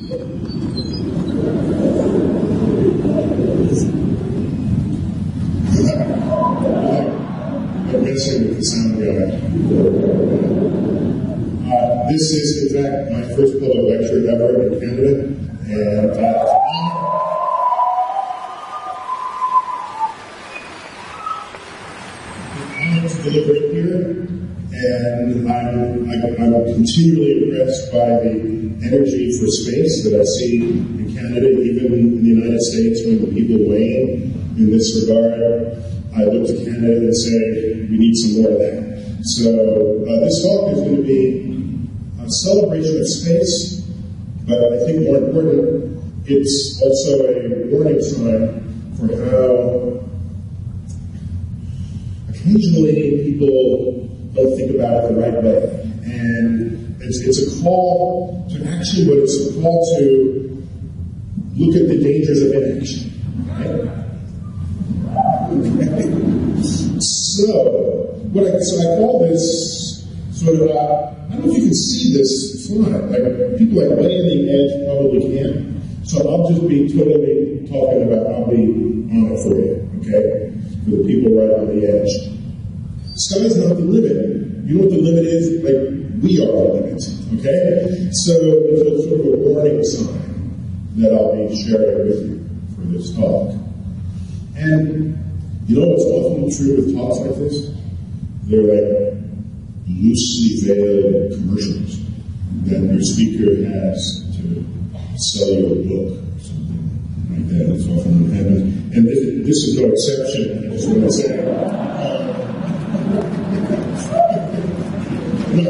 I'm messing with the sound guy. This is, in fact, my first public lecture ever in Canada, and I'm to deliver it here, and I'm continually impressed by the energy for space that I see in Canada, even in the United States, when the people wane in this regard. I look to Canada and say, we need some more of that. So this talk is going to be a celebration of space, but I think more important, it's also a warning sign for how occasionally people don't think about it the right way. And it's a call to action, but it's a call to look at the dangers of inaction. Right? So I call this sort of, I don't know if you can see this slide. Like, people like right on the edge probably can't. So I'll just be totally talking about, I'll be on it for you, okay? For the people right on the edge. The sky's not the limit. You know what the limit is? Like, we are the limit, okay? So there's a sort of a warning sign that I'll be sharing with you for this talk. And you know what's often true with talks like this? They're like loosely veiled commercials that your speaker has to sell you a book or something like that. That's often what happens. And this is no exception, I just want to say. No.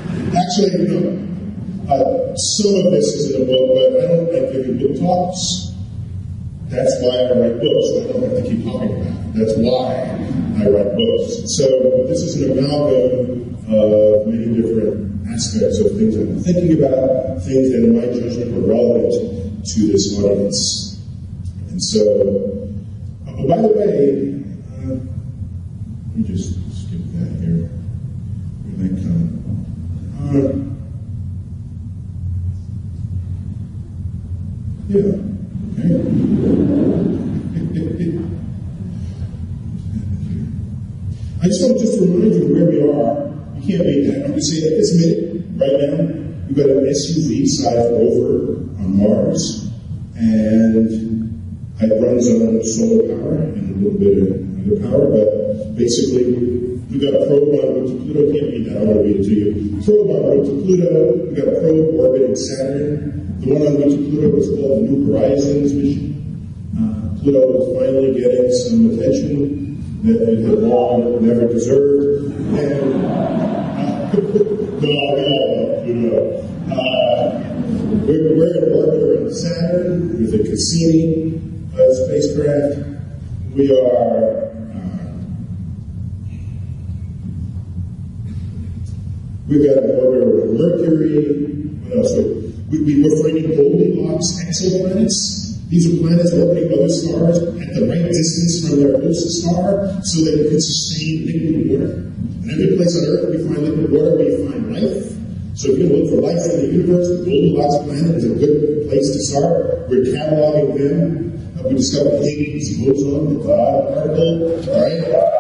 Some of this is in a book, but I don't like giving book talks. That's why I write books, so I don't have to keep talking about it. That's why I write books. So this is an amalgam of many different aspects of things I'm thinking about, things that in my judgment are relevant to this audience. And so, by the way, let me just skip that here. Where did that come? Yeah. Okay. I just want to remind you where we are. You can't make that. I'm just saying at this minute, right now, we've got an SUV-sized rover on Mars, and it runs on solar power and a little bit of other power, but basically, we've got a probe on route to Pluto. Can't read that. I want to read it to you. Probe on route to Pluto. We've got a probe orbiting Saturn. The one on route to Pluto is called the New Horizons mission. Pluto is finally getting some attention that it had long never deserved. And Pluto. We're in orbit around Saturn with a Cassini spacecraft. We are we've got an orbit around Mercury. What else? We're finding Goldilocks exoplanets. These are planets orbiting other stars at the right distance from their host star so that it can sustain liquid water. And every place on Earth we find liquid water, we find life. So if you're going to look for life in the universe, the Goldilocks planet is a good place to start. We're cataloging them. We discovered Higgs boson, the God particle. All right?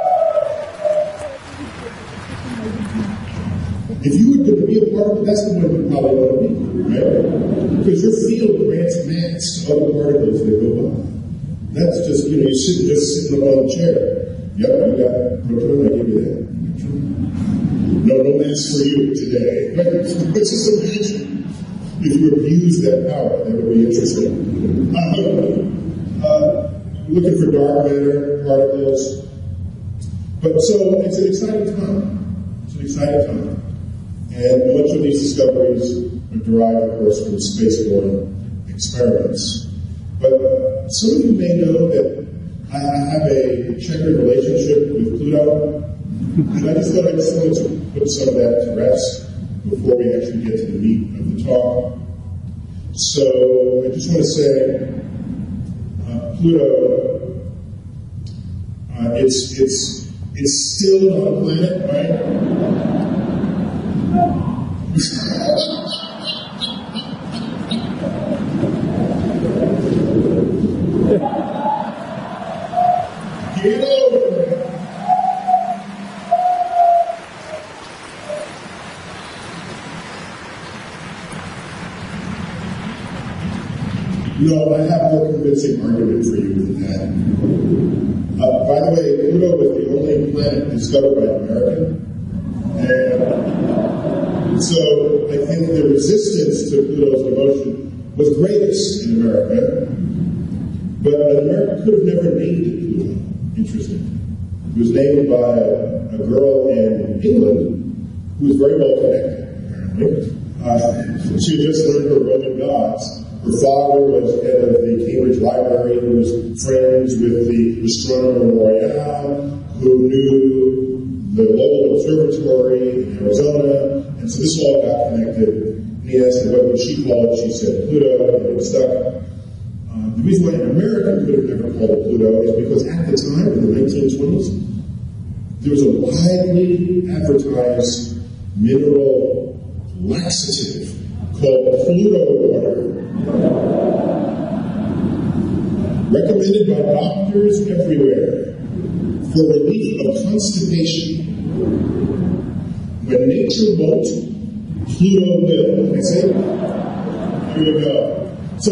If you were going to be a particle, that's the one you probably want to be, right? Because your field grants mass to other particles that go by. That's just, you're sitting up on a chair. Yep, you got proton, I give you that. No mass for you today. Right? But just imagine if you abused that power. That would be interesting. Looking for dark matter particles. But so it's an exciting time. It's an exciting time. And much of these discoveries are derived, of course, from spaceborne experiments. But some of you may know that I have a checkered relationship with Pluto. And I just wanted to put some of that to rest before we actually get to the meat of the talk. So I just want to say, Pluto, it's still not a planet, right? No, I have more convincing argument for you than that. By the way, Pluto was the only planet discovered by an American. And so I think the resistance to Pluto's devotion was greatest in America. But America could have never named it Pluto. Interesting. It was named by a girl in England who was very well connected, apparently. She had just learned her Roman gods. Her father was head of the Cambridge Library, who was friends with the astronomer Royal, who knew the Lowell Observatory in Arizona, and so this all got connected. And he asked her what would she call it. She said Pluto, and it stuck. The reason why an American could have never called it Pluto is because at the time, in the 1920s, there was a widely advertised mineral laxative called Pluto water, recommended by doctors everywhere for relief of constipation. When nature won't, Pluto will. I say, here you go. So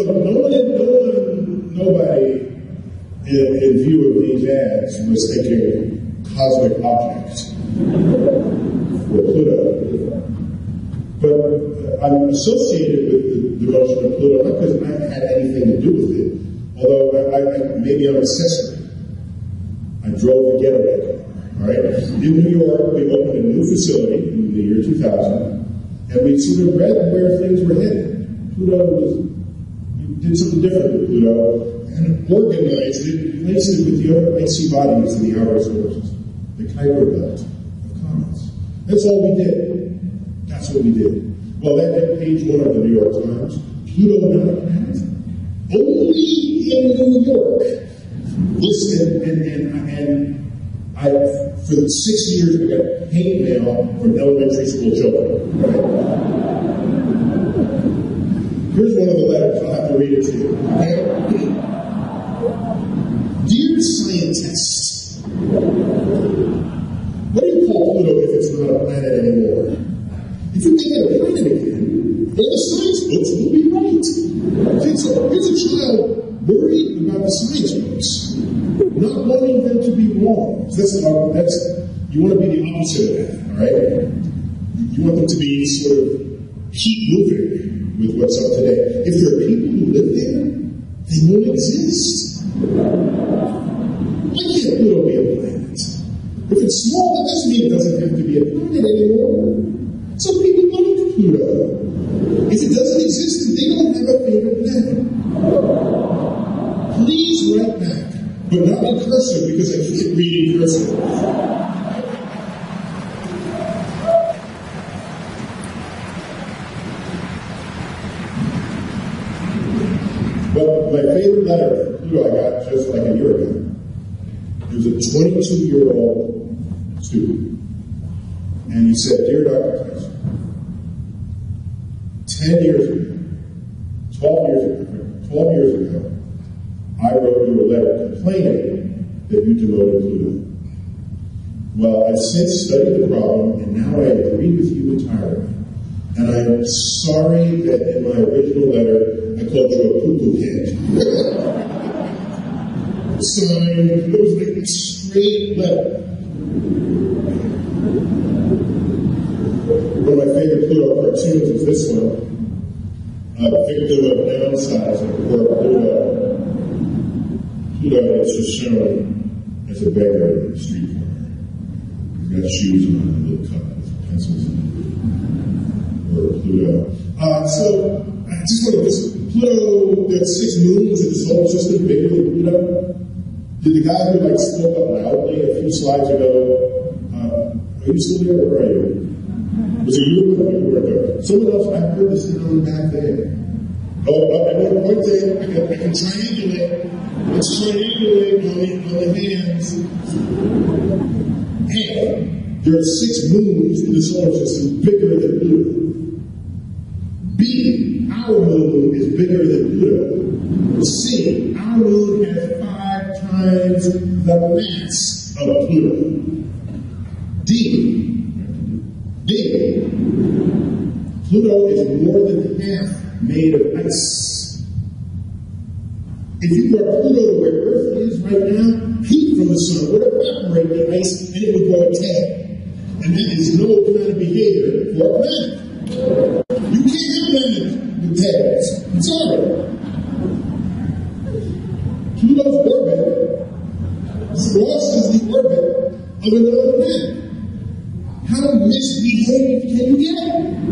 nobody in view of these ads was thinking cosmic object for Pluto. But I'm associated with the devotion of Pluto, not because I had anything to do with it, although maybe I'm accessory. I drove the getaway car, all right? In New York, we opened a new facility in the year 2000, and we sort of read where things were headed. Pluto did something different with Pluto, and organized it, placed it with the other icy bodies in the outer sources, the Kuiper belt of comets. That's all we did. That's what we did. Well, that hit page 1 of the New York Times. Pluto not a planet? Only in New York. Listed, and I, for the 6 years, I got hate mail from elementary school children. Right? Here's one of the letters. I'll have to read it to you. Okay? Dear scientists, what do you call Pluto if it's not a planet anymore? If you make it a planet again, all the science books will be right. Okay, so here's a child worried about the science books, not wanting them to be wrong. So that's you want to be the opposite of that, all right? You want them to be sort of keep moving with what's up today. If there are people who live there, they won't exist. Why can't Pluto be a planet? If it's small, that doesn't mean it doesn't have to be a planet anymore. Some people like Pluto. If it doesn't exist, then they don't have a favorite planet. Please write back, but not in cursive because I can't read in cursive. But my favorite letter from Pluto I got just like a year ago. It was a 22-year-old student. And he said, Dear Dr. Tyson, 10 years ago, 12 years ago, I wrote you a letter complaining that you demoted Pluto. Well, I've since studied the problem, and now I agree with you entirely. And I am sorry that in my original letter, I called you a poo-poo head. Signed, it was like a straight letter. One of my favorite Pluto cartoons is this one. A victim of downsizing, poor Pluto. Pluto is just shown as a beggar in the street corner. He's got shoes on and a little cup with pencils in it. Or Pluto. So, I just want to Pluto, there's 6 moons in the solar system bigger than Pluto. Did the guy who spoke up loudly a few slides ago, are you still there or are you? Was it you or were there? Someone else, I heard the sound back there. Oh, at one point there, I can triangulate. Let's triangulate on the hands. And there are 6 moons in the solar system bigger than Pluto. B, our moon is bigger than Pluto. C, our moon has 5 times the mass of Pluto. D, Pluto is more than half made of ice. If you brought Pluto to where Earth is right now, heat from the sun would evaporate the ice and it would grow a tail. And that is no kind of behavior for a planet. You can't have planet with tails. I'm sorry. Pluto's orbit crosses the orbit of another planet. How misbehaved can you get?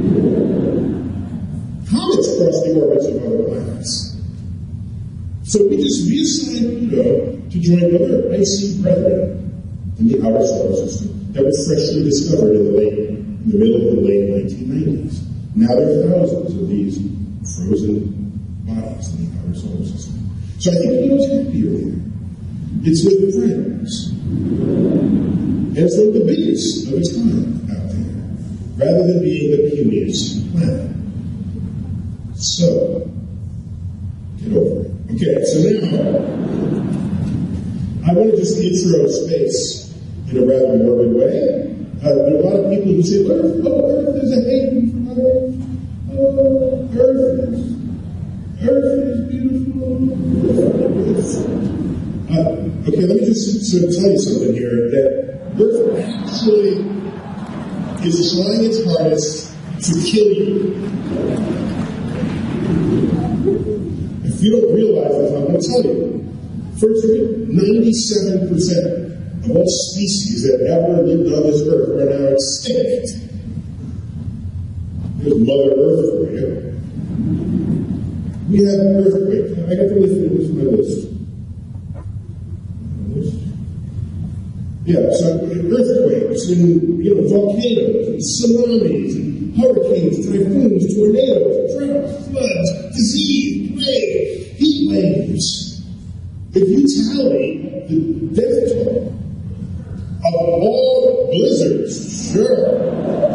Comets cross the orbits of other planets. So we just reassigned Pluto to join other icy brethren in the outer solar system that were freshly discovered in the middle of the late 1990s. Now there are thousands of these frozen bodies in the outer solar system. So I think Pluto's happier there. It's with friends. And it's one of the biggest of its kind out there, rather than being the puniest planet. So, get over it. Okay, so now, I want to just intro space in a rather morbid way. There are a lot of people who say, Earth is a haven from Earth. Oh, Earth is beautiful. Okay, let me just sort of tell you something here, that Earth actually is trying its hardest to kill you. If you don't realize this, I'm going to tell you. First of all, 97% of all species that ever lived on this earth are now extinct. There's Mother Earth for you. We have earthquakes. I got to listen to this on my list. Yeah, so earthquakes and volcanoes and tsunamis and hurricanes, typhoons, tornadoes, droughts, floods, disease, plague, heat waves. If you tally the death toll of all blizzards, sure.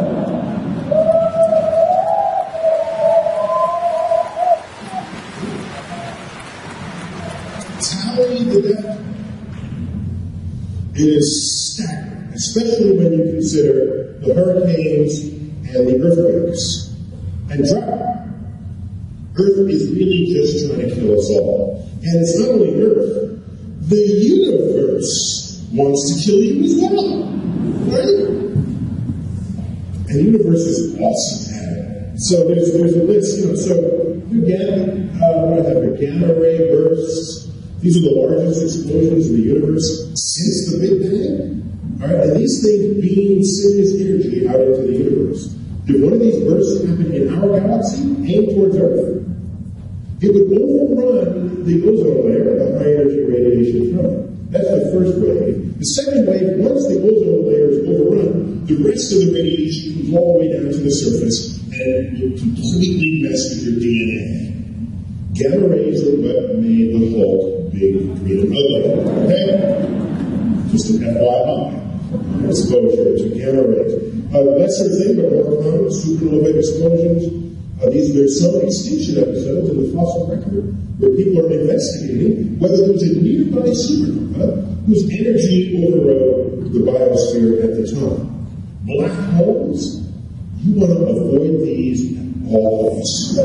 Tally the death toll. It is staggering, especially when you consider the hurricanes and the earthquakes and drought. Earth is really just trying to kill us all. And it's not only Earth, the universe wants to kill you as well. Right? And the universe is awesome at it. So there's a list, so your gamma ray bursts. These are the largest explosions in the universe since the Big Bang. All right, and these things beam serious energy out into the universe. If one of these bursts happened in our galaxy, aimed towards Earth, it would overrun the ozone layer, the high energy radiation from it. That's the first wave. The second wave, once the ozone layer is overrun, the rest of the radiation comes all the way down to the surface and will completely mess with your DNA. Gamma rays are what made the Hulk big, green, and ugly. Okay? Just an FYI. Exposure to gamma rays. Lesser thing, but more common, supernova explosions. There's some extinction episodes in the fossil record where people are investigating whether there was a nearby supernova whose energy overrode the biosphere at the time. Black holes, you want to avoid these at all costs.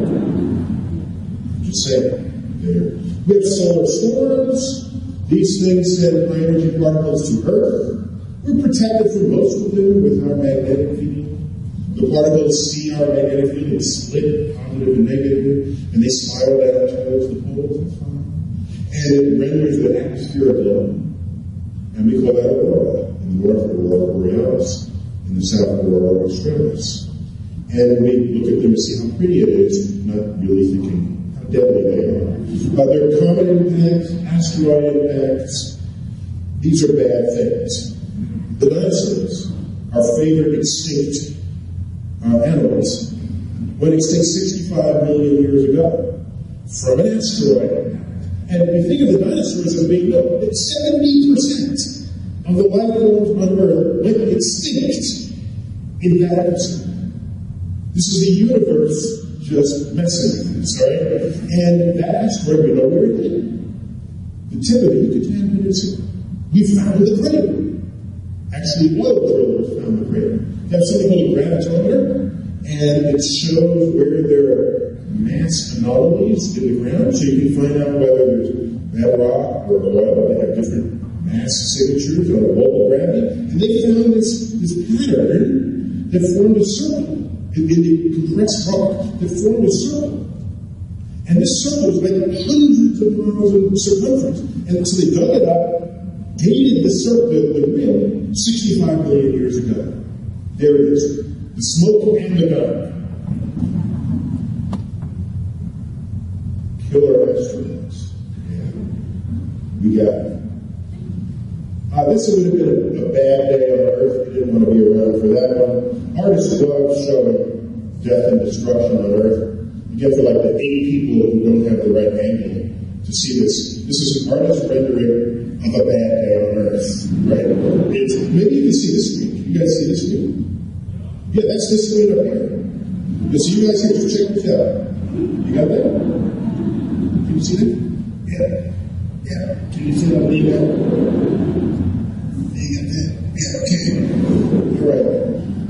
Just saying. We have solar storms. These things send high energy particles to Earth. We're protected from most of them with our magnetic field. The particles see our magnetic field, they split positive and negative, and they spiral down towards the poles. That's fine. And it renders the atmosphere aglow. And we call that aurora. In the north, aurora borealis. In the south, aurora australis. And we look at them and see how pretty it is, not really thinking deadly they are. There are comet impacts, asteroid impacts. These are bad things. The dinosaurs, our favorite extinct animals, went extinct 65 million years ago from an asteroid impact. And if you think of the dinosaurs as being, 70% of the life forms on Earth went extinct in that episode. This is the universe just messing with us, all right? And that asteroid, we know where it hit. The tip of the Yucatan Peninsula. We found the crater. Actually, oil drillers found the crater. They have something called a gravitometer, and it shows where there are mass anomalies anomalies in the ground, so you can find out whether there's bedrock or oil. They have different mass signatures on a local gravity, and they found this pattern that formed a circle in the compressed rock that formed a circle. And this circle was like hundreds of miles in circumference. And so they dug it up, dated the circle, the rim, 65 million years ago. There it is. The smoke and the gun. Killer asteroids. Yeah. We got it. This would have been a bad day on Earth. We didn't want to be around for that one. Artists love showing death and destruction on Earth. Again, for like the 8 people who don't have the right angle to see this. This is an artist rendering of a bad day on Earth, right? Maybe you can see this screen. You guys see this screen? Yeah, that's this screen up here. So you guys have to check this out. You got that? Can you see that? Yeah. Yeah. Can you see that? You got that? Yeah, okay. You're right.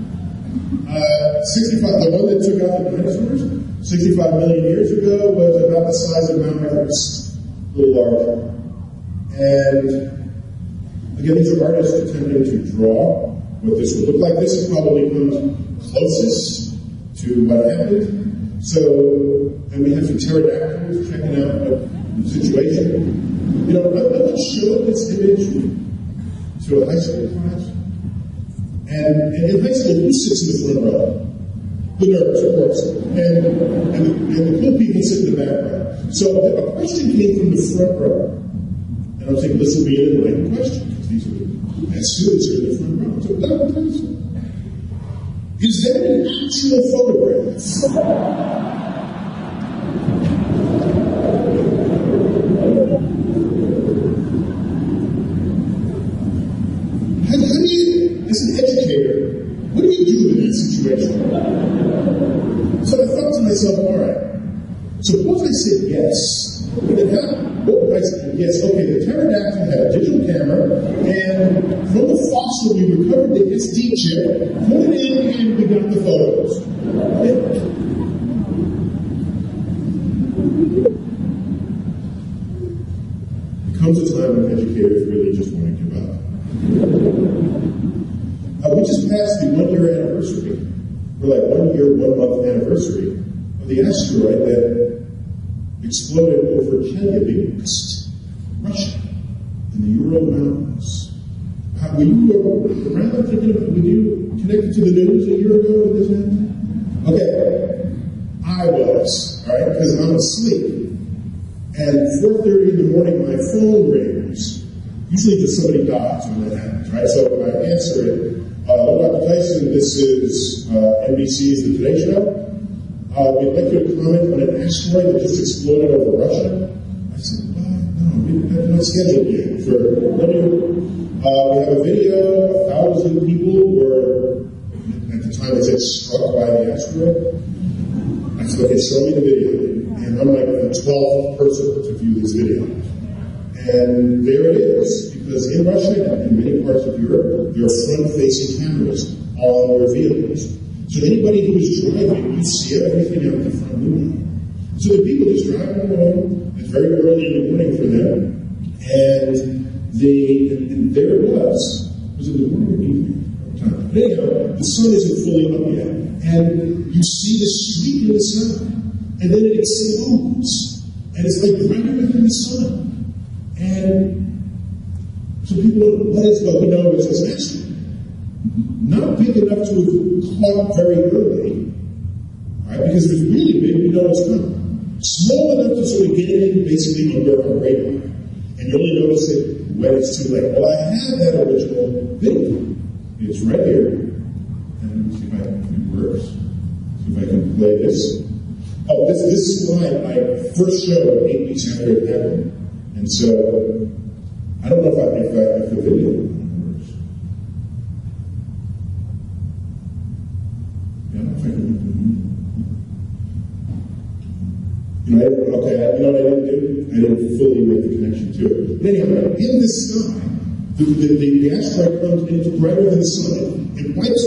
65, the one that took out the dinosaurs, 65 million years ago, was about the size of Mount Everest, a little larger. And again, these are artists attempting to draw what this would look like. This probably comes closest to what happened. So, and we have some pterodactyls checking out the situation. You know, I'm going to show this image to a high school class. And in high school, who sits in the front row? The nerds, of course. And the cool people sit in the back row. So a question came from the front row. And I was thinking, this will be an enlightening question, because these are the best students are in the front row. So that one tells you. Is that an actual photograph? How do you, as an educator, what do you do in that situation? So I thought to myself, all right, suppose I said yes. I said yes, okay, the pterodactyl had a digital camera, and from the fossil we recovered the SD chip, put it in, and we got the photos. There comes a time when educators really just want to give up. We just passed the 1-year anniversary. We're like 1 year, 1 month anniversary of the asteroid that exploded over Chelyabinsk, Russia, in the Ural Mountains. Were you around thinking of, were you connected to the news a year ago when this happened? Okay, I was, all right, because I'm asleep. And 4:30 in the morning, my phone rings. Usually just somebody dies when that happens, right? So I answer it. Hello, Dr. Tyson, this is NBC's The Today Show. We'd like you to comment on an asteroid that just exploded over Russia. I said, well, no, we have not scheduled yet. We have a video, 1,000 people were, at the time it said, struck by the asteroid. I said, okay, show me the video. And I'm like the 12th person to view this video. And there it is, because in Russia and in many parts of Europe, there are front-facing cameras on their vehicles. So anybody who is driving, you see everything out the front window. So the people just driving along, it's very early in the morning for them, and there it was. Was it the morning or evening? But anyhow, the sun isn't fully up yet, and you see the streak in the sun, and then it explodes, and it's like right within the sun. And so people don't let us go, we know it's an asteroid. Not big enough to have caught very early, right? Because if it's really big, we know it's coming. Small enough to sort of get it in basically under our radar. And you only notice it when it's too late. Well, I have that original video. It's right here. And let's see if it works. See if I can play this. Oh, this slide I first showed 8 weeks after it happened. And so, I don't know if the video works. Yeah, I don't know if I can. You know what I didn't do? I didn't fully make the connection to it. But anyhow, in the sky, the asteroid comes and it's brighter than the sun. It wipes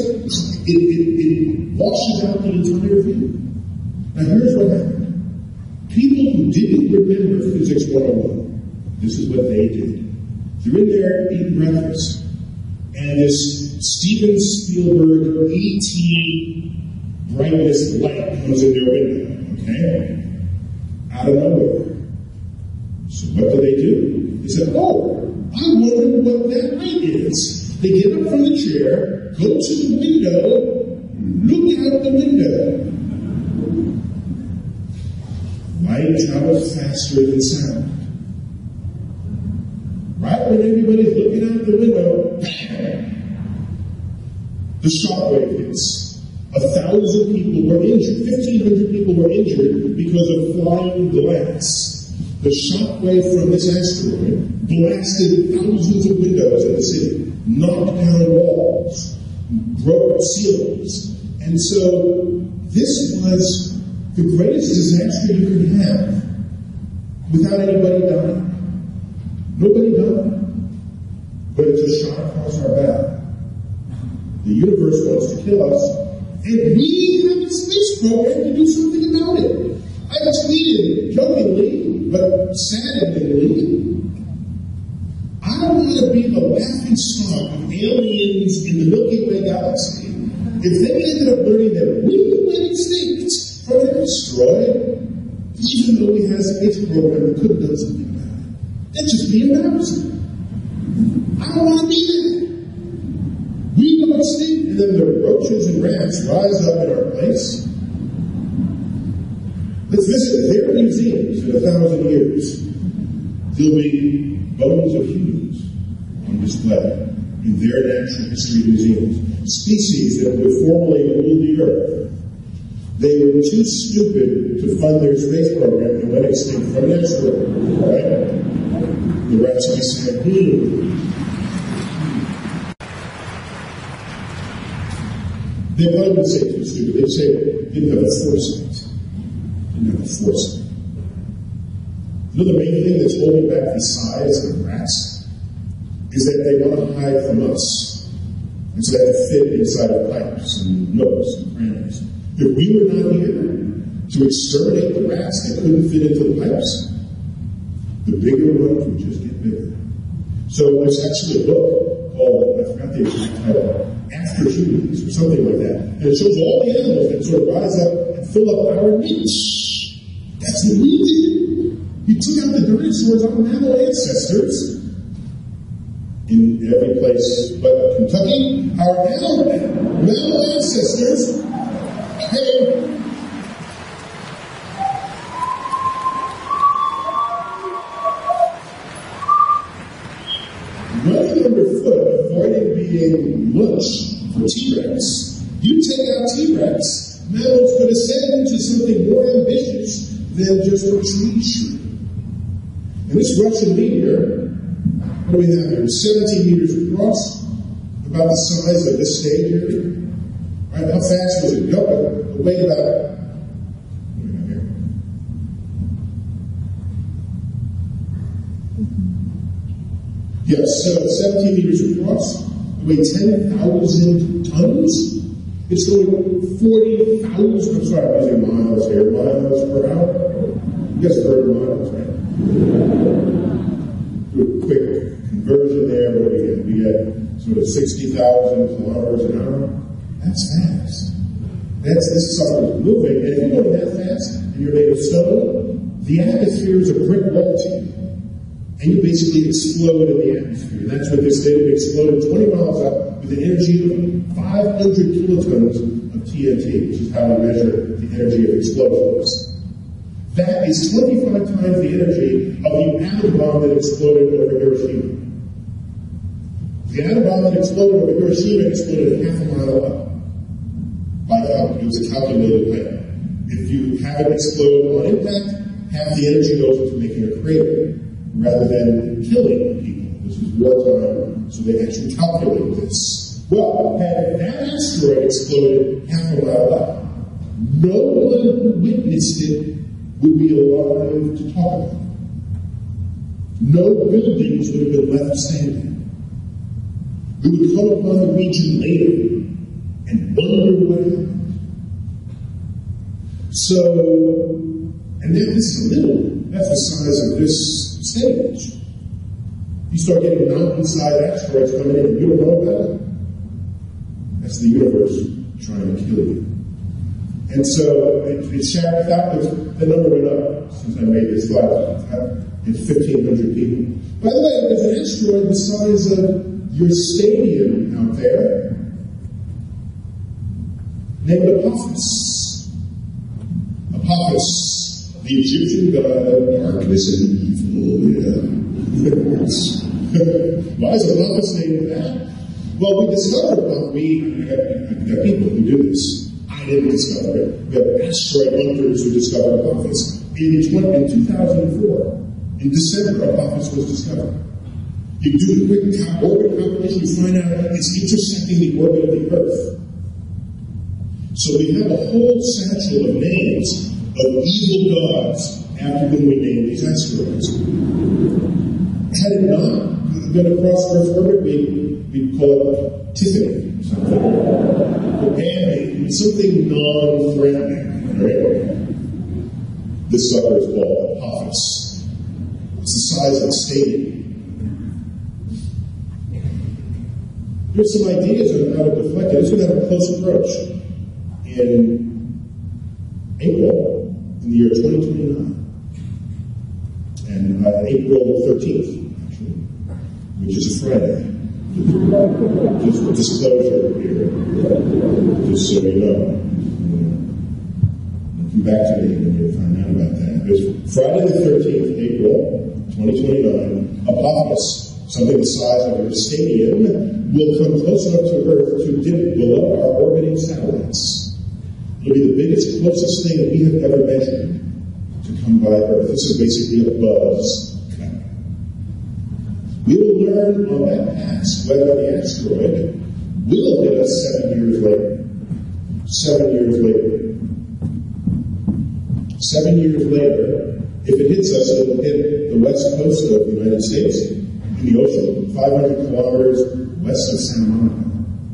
it washes out the entire view. Now here's what happened. People you remember Physics 101, this is what they did. They're in there eating breakfast, and this Steven Spielberg E.T. brightness light comes in their window, okay? Out of nowhere. So what do? They said, oh, I wonder what that light is. They get up from the chair, go to the window, look out the window. Light travels faster than sound. Right when everybody's looking out the window, bam! The shockwave hits. 1,000 people were injured. 1,500 people were injured because of flying glass. The shockwave from this asteroid blasted thousands of windows in the city, knocked down walls, broke ceilings. And so this was the greatest disaster you could have without anybody dying. Nobody died. But it's a shot across our back. The universe wants to kill us, and we have a space program to do something about it. I tweeted jokingly, but saddeningly, I don't want to be the laughing stock of aliens in the Milky Way galaxy if they ended up learning that we went extinct from an asteroid, even though we had a space program that could have done something about it. That'd just be embarrassing. I don't want to be there. We go extinct, and then the roaches and rats rise up in our place. Let's visit their museums in 1,000 years. There'll be bones of humans on display in their natural history museums. Species that would formerly rule the earth. They were too stupid to fund their space program and went extinct from an asteroid. Right? The rats will be saying, They might even say too stupid. They'd say they didn't have a foresight. You know the main thing that's holding back the size of rats is that they want to hide from us. And so they have to fit inside of pipes and nooks and crannies. If we were not here to exterminate the rats that couldn't fit into the pipes, the bigger ones would just get bigger. So there's actually a book called, I forgot the exact title, After Humans, or something like that. And it shows all the animals that sort of rise up and fill up our niche. That's what we did. We took out the dinosaurs, our mammal ancestors, in every place but Kentucky. Our mammal ancestors came. Running underfoot, avoiding being lunch for T-Rex. You take out T-Rex, mammals could ascend to something more ambitious than just a tree shrew. And this Russian meteor, what do we have here? 17 meters across, about the size of this stage area. Right? How fast was it go? It weighed about, what do we have here? Yes, so 17 meters across, it weighed 10,000 tons. It's going 40,000, I'm sorry, I'm using miles here, miles per hour. You guys have heard of miles, right? Do a quick conversion there, what do we get? We get sort of 60,000 kilometers an hour. That's fast. This sucker is moving, and if you're going that fast, and you're made of stone, the atmosphere is a brick wall to you. And you basically explode in the atmosphere. And that's what this did. It exploded 20 miles up with an energy of 500 kilotons of TNT, which is how we measure the energy of explosions. That is 25 times the energy of the atom bomb that exploded over Hiroshima. The atom bomb that exploded over Hiroshima exploded half a mile up. It was a calculated way. If you have it explode on impact, half the energy goes into making a crater, rather than killing people. This is wartime, so they actually calculate this. Well, had that asteroid exploded half a mile up, no one who witnessed it would be alive to talk about it. No buildings would have been left standing. We would come upon the region later and wonder what happened. So, and then this is a little one. That's the size of this stage. You start getting mountain-sized asteroids coming in, and you don't know about it. That's the universe trying to kill you. And so it shattered out. The number went up since I made this slide. It's 1,500 people. By the way, there's an asteroid the size of your stadium out there named Apophis. Apophis, the Egyptian god of darkness and evil. Yeah. Why is Apophis named that? Well, we discovered Apophis. I've got people who do this. I didn't discover it. We have asteroid hunters who discovered Apophis. In 2004, in December, Apophis was discovered. You do a quick orbit calculation, you find out it's intersecting the orbit of the Earth. So we have a whole satchel of names of evil gods after whom we name these asteroids. Had it not been across Earth's orbit, we'd call it Tiffany or something. Or Bambi, something non-threatening, right? This sucker is called Apophis. It's the size of a stadium. Here's some ideas on how to deflect it. It's going to have a close approach in April, in the year 2029. And April 13th, actually, which is a Friday. Just disclosure here, just so you know. Come back to me when you find out about that. There's Friday the 13th, April 2029, Apophis, something the size of your stadium, will come close enough to Earth to dip below our orbiting satellites. It'll be the biggest, closest thing that we have ever measured to come by Earth. This is basically a buzz cut. We will learn on that pass whether the asteroid will hit us 7 years later. 7 years later. 7 years later, if it hits us, it will hit the west coast of the United States in the ocean, 500 kilometers west of Santa Monica.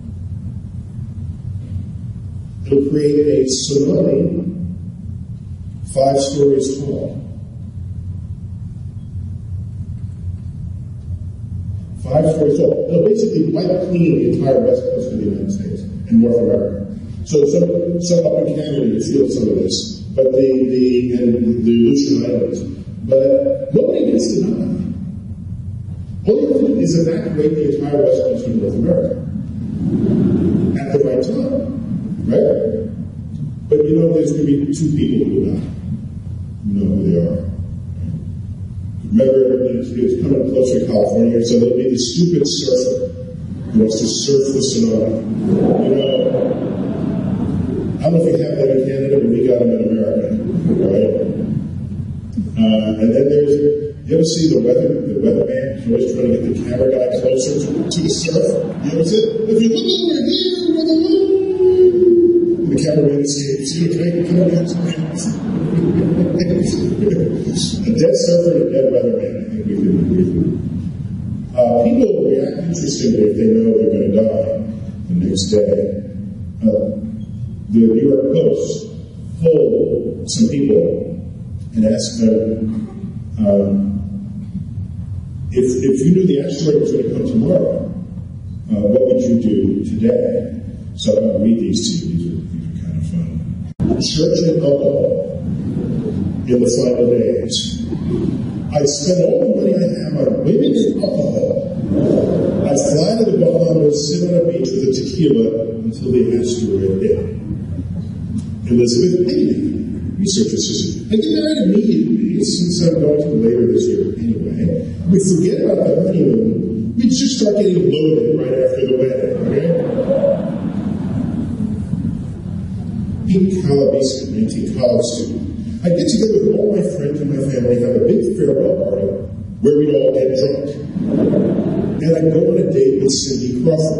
It'll create a tsunami 5 stories tall. 5 stories tall. It'll basically wipe clean the entire west coast of the United States and North America. So some up in Canada, you feel some of this. But the Aleutian Islands. But nobody gets to die. All you have to do is evacuate the entire west coast of North America at the right time, right? But you know there's going to be 2 people who will die. You know who they are. Remember, it's coming closer to California, so there'll be the stupid surfer who wants to surf the tsunami. You know, I don't know if we have that in Canada, but we got them in America, right? And then there's, you ever see the weatherman? He's always trying to get the camera guy closer to the surf. You ever see it? If you look over here, and the cameraman escapes. You know, the cameraman escapes. A dead surfer and a dead weatherman. I think we can. People react interestingly if they know they're going to die the next day. The New York Post polled some people and asked them if you knew the asteroid was going to come tomorrow, what would you do today? So I'm going to read these to you. These are kind of fun. Church and alcohol in the final days. I spend all the money I have on women and alcohol. I fly to the Bahamas, sit on a beach with a tequila until the asteroid hit. Elizabeth Bailey, research assistant. I get married immediately, since I'm going to later this year anyway. We forget about the honeymoon. We just start getting loaded right after the wedding, okay? Pete Calabisa, 19 college student. I get together with all my friends and my family, have a big farewell party where we'd all get drunk. And I go on a date with Cindy Crawford.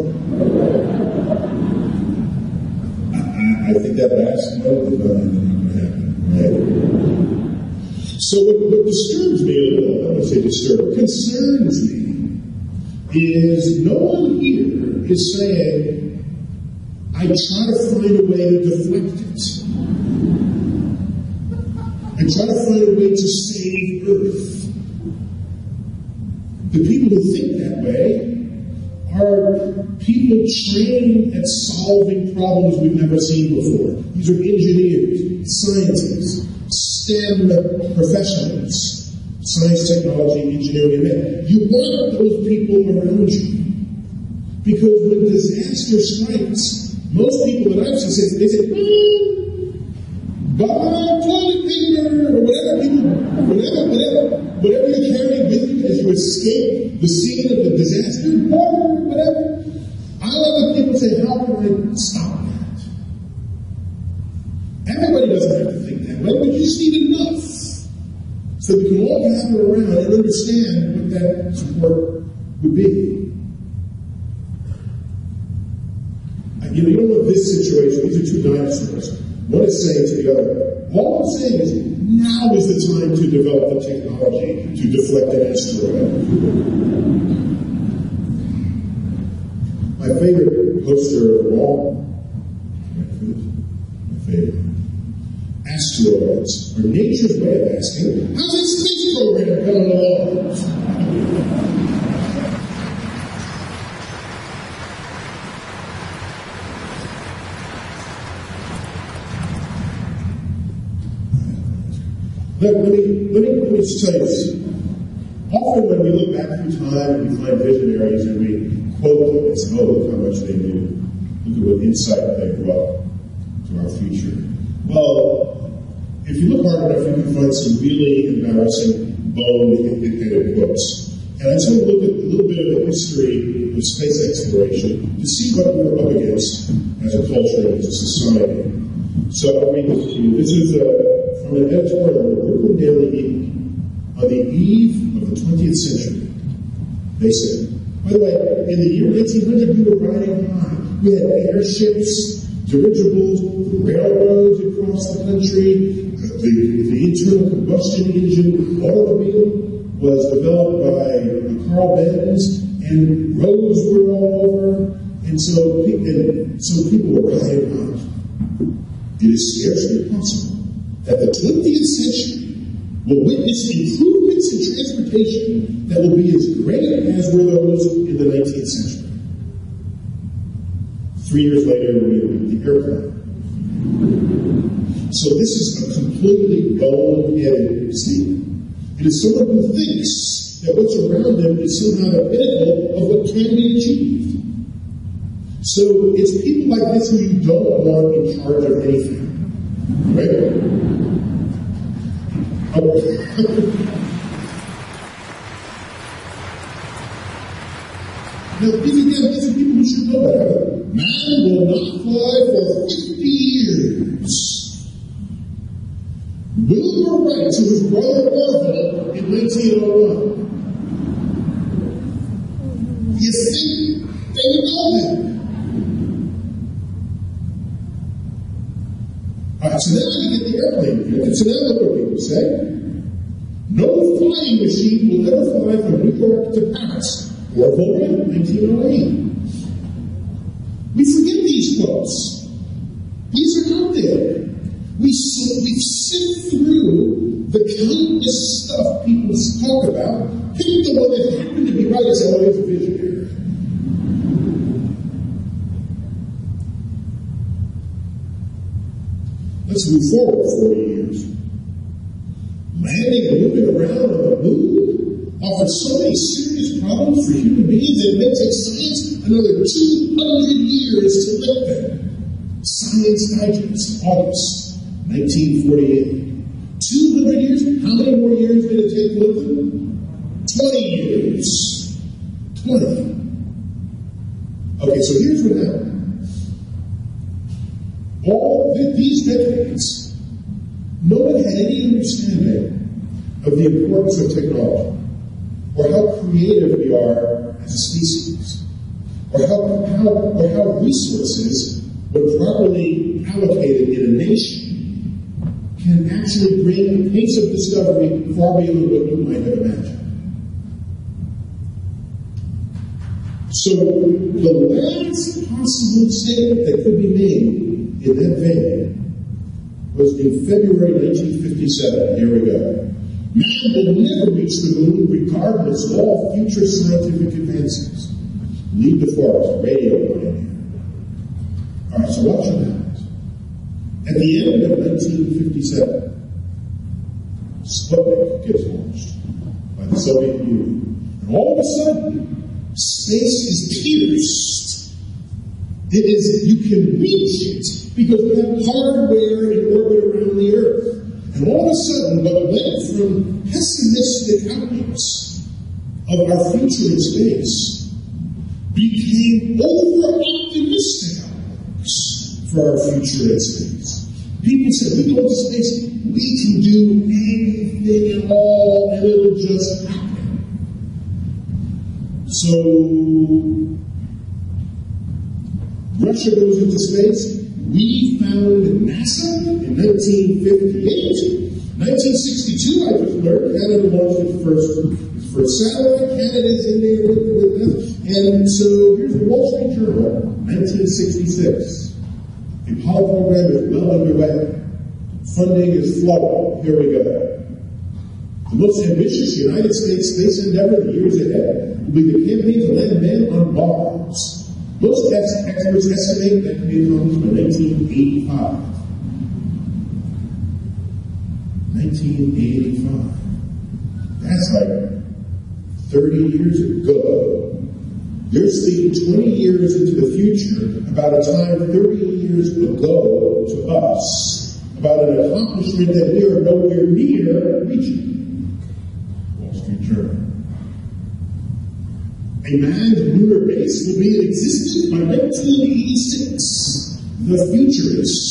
I think that last month is not going to happen, right? So what disturbs me a little, I don't say disturb, what concerns me is no one here is saying, I try to find a way to deflect it. I and try to find a way to save Earth. The people who think that way are people trained at solving problems we've never seen before. These are engineers, scientists, STEM professionals, science, technology, engineering, and math. You want those people around you. Because when disaster strikes, most people that I've seen, they say, buy toilet paper, or whatever you're carrying with you as you escape the scene of the disaster, water, whatever. I like people say, how can I stop that? Everybody doesn't have to think that way, but you just need enough so we can all gather around and understand what that support would be. You don't want this situation. These are two dinosaurs. One is saying to the other, all I'm saying is, now is the time to develop the technology to deflect an asteroid. My favorite poster of all, asteroids are nature's way of asking, how's that space program coming along? Let me just tell you this. Often when we look back through time and we find visionaries and we quote them and say, oh, look how much they knew. Look at what insight they brought to our future. Well, if you look hard enough, you can find some really embarrassing, bone-headed quotes. And I just want to look at a little bit of the history of space exploration to see what we're up against as a culture and as a society. So I'll read this to you. This is from an editorial in the Brooklyn Daily Eagle on the eve of the 20th century. They said, by the way, in the year 1800, we were riding high. We had airships, dirigibles, railroads across the country, the internal combustion engine automobile was developed by Carl Benz, and roads were all over, and so people were riding high. It is scarcely possible that the 20th century will witness improvements in transportation that will be as great as were those in the 19th century. 3 years later, we had the airplane. So this is a completely bone-headed statement. It is someone who thinks that what's around them is somehow the pinnacle of what can be achieved. So it's people like this who you don't want in charge of anything. Right? Now, these are people who should know better. Man will not fly for 50 years. Wilbur Wright to his brother Orville in 1901. You think they would know that? Alright, so now you get the airplane. So now look what people say. No flying machine will ever fly from New York to Paris. Orville Wright, 1908. We forget these quotes. These are out there. We sift through the countless stuff people talk about, pick the one that happened to be right and say, oh, it's a visionary. Let's move forward 40 years. Landing and moving around on the moon offers so many serious problems for human beings that it may take science another 200 years to lift them. Science Digest, August 1948. 200 years? How many more years did it take to lift them? 20 years. 20. Okay, so here's what happened. All these decades, no one had any understanding of the importance of technology, or how creative we are as a species, or how resources, when properly allocated in a nation, can actually bring a pace of discovery far beyond what you might have imagined. So the last possible statement that could be made in that vein was in February 1957. Here we go. Man will never reach the moon regardless of all future scientific advances. Leave the forest, radio pioneer. All right, so what should happen? At the end of 1957, Sputnik gets launched by the Soviet Union. And all of a sudden, space is pierced. It is, you can reach it because we have hardware in orbit around the Earth. And all of a sudden, what went from pessimistic outlooks of our future in space became over-optimistic outlooks for our future in space. People said, we go to space, we can do anything at all, and it'll just happen. So, Russia goes into space. We found NASA in 1958. 1962, I just learned, Canada launched its first satellite. Canada's in there with us. And so, here's the Wall Street Journal, 1966. The Apollo program is well underway. Funding is flowing. Here we go. The most ambitious United States space endeavor in the years ahead will be the campaign to land men on Mars. Most experts estimate that can be accomplished by 1985. 1985. That's like 30 years ago. You're speaking 20 years into the future about a time 30 years ago to us, about an accomplishment that we are nowhere near reaching. Wall Street Journal. A manned lunar base will be in existence by 1986. The Futurist.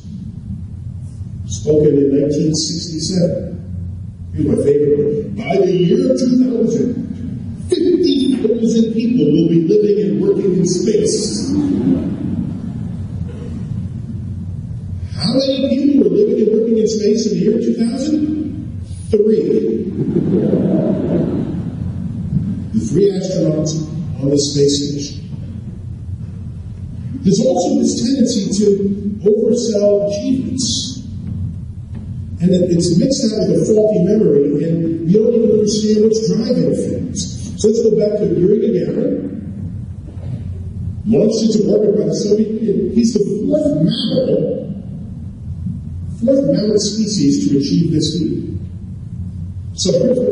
Spoken in 1967. Here's my favorite one. By the year 2000, 50,000 people will be living and working in space. How many people were living and working in space in the year 2000? 3. The 3 astronauts on the space station. There's also this tendency to oversell achievements. And it's mixed out with a faulty memory, and you don't even understand what's driving things. So let's go back to Yuri Gagarin, launched into orbit by the Soviet Union. He's the fourth mammal species to achieve this feat. So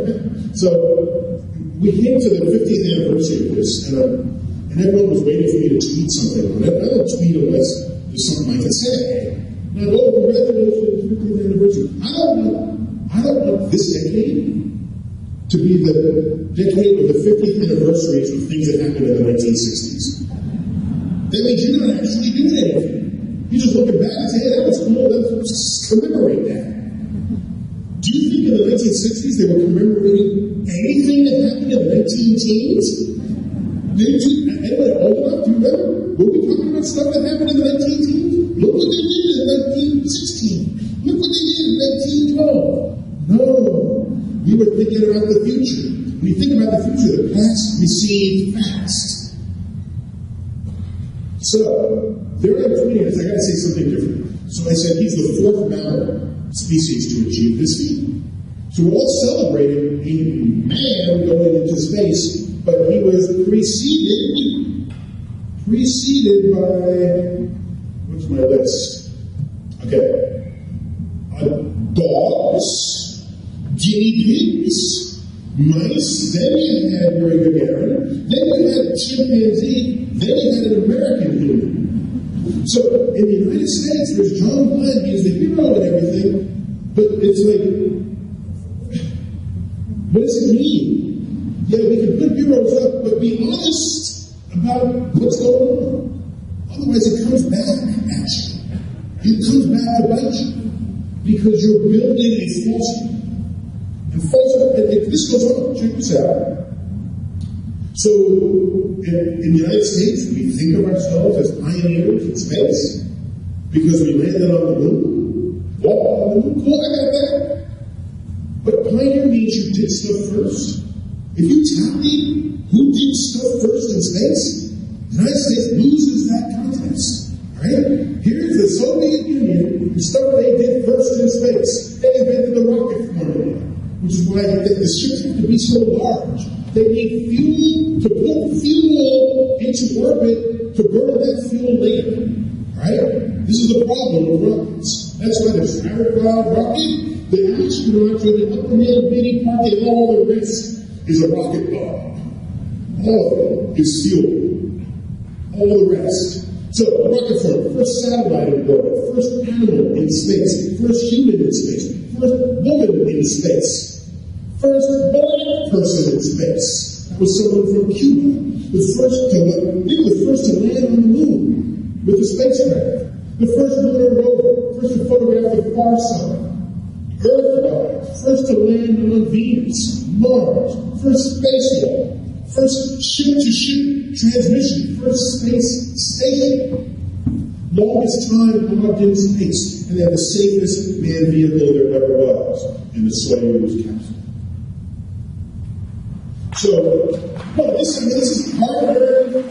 we came to the 50th anniversary of this, and everyone was waiting for me to tweet something on it. I don't tweet unless there's something I can say. Now, congratulations, 50th anniversary. I don't want this decade to be the decade of the 50th anniversaries of things that happened in the 1960s. That means you're not actually doing anything. You're just looking back and saying, hey, that was cool, let's just commemorate that. Do you think in the 1960s they were commemorating anything that happened in the 19-teens? Anybody old enough? Do you remember? Were we talking about stuff that happened in the 19-teens? Look what they did in 1916. Look what they did in 1912. No. We were thinking about the future. When you think about the future, the past recedes fast. So, there I'm tweeting this. I got to say something different. So I said he's the fourth mammal species to achieve this feat. So we're all celebrating a man going into space, but he was preceded by, what's my list? Okay. Dogs, guinea pigs, mice, then you had Yuri Gagarin, then you had chimpanzee, then you had an American human. So in the United States, there's John Glenn, he's the hero and everything, but it's like, what does it mean? Yeah, we can put heroes up, but be honest about what's going on. Otherwise, it comes back at you. It comes back to bite you. Because you're building a falsehood. And falsehood, if this goes on, check this out. So, in the United States, we think of ourselves as pioneers in space because we landed on the moon, walked on the moon, cool, I got that. But pioneer means you did stuff first. If you tell me who did stuff first in space, the United States loses that contest. All Right? Here's the Soviet Union, the stuff they did first in space. They invented the rocket formula, which is why the ships have to be so large. They need fuel to put fuel into orbit to burn that fuel later. Right? This is the problem with rockets. That's why the Starcraft rocket, the astronauts are the upper little bitty part, and all the rest is a rocket bomb. All of it is fuel. All the rest. So, rocket formula, first satellite in orbit, first animal in space, first human in space, first woman in space, first black person in space. That was someone from Cuba. They were the first to land on the moon with the spacecraft. The first lunar rover, first to photograph the far side. Earthrise, first to land on Venus, Mars, first spacewalk, first ship-to-ship transmission, first space station. Longest time logged in space, and then the safest manned vehicle there ever was in the Soyuz capsule. So, this is hard.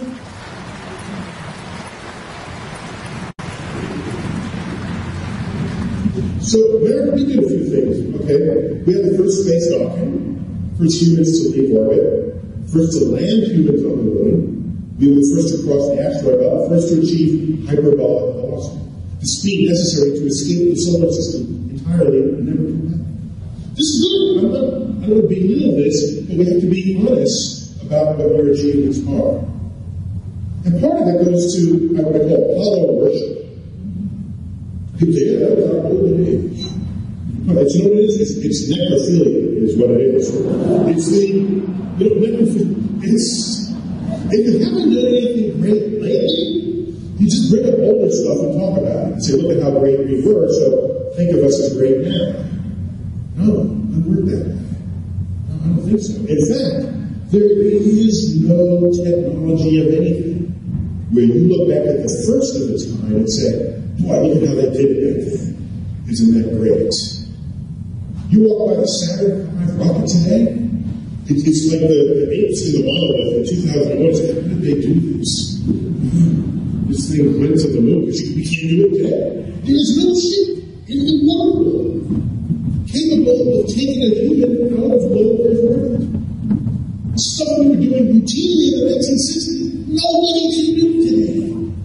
So, America, we did a few things, okay? We had the first space docking, first humans to leave orbit, first to land humans on the moon. We were the first to cross the asteroid belt, first to achieve hyperbolic velocity. The speed necessary to escape the solar system entirely and never come back. This is good. I don't want to belittle this, but we have to be honest about what your achievements are. And part of that goes to what I call hollow worship. People say, yeah, that's not good to me. No, it's what it is. It's necrophilia is what it is. It's necrophilia. If you haven't done anything great lately, you just bring up older stuff and talk about it. And say, look at how great we were, so think of us as great now. No, it doesn't work that way. No, I don't think so. In fact, there is no technology of anything where you look back at the first of its kind and say, boy, look at how they did it back then. Isn't that great? You walk by the Saturn V rocket today, it's like the apes in the monolith in 2001. How did they do this? This thing went to the moon because we can't do it today. There is no ship in the world capable of taking a human out of low Earth orbit. Stuff we were doing routinely in the 1960s, nobody can do today.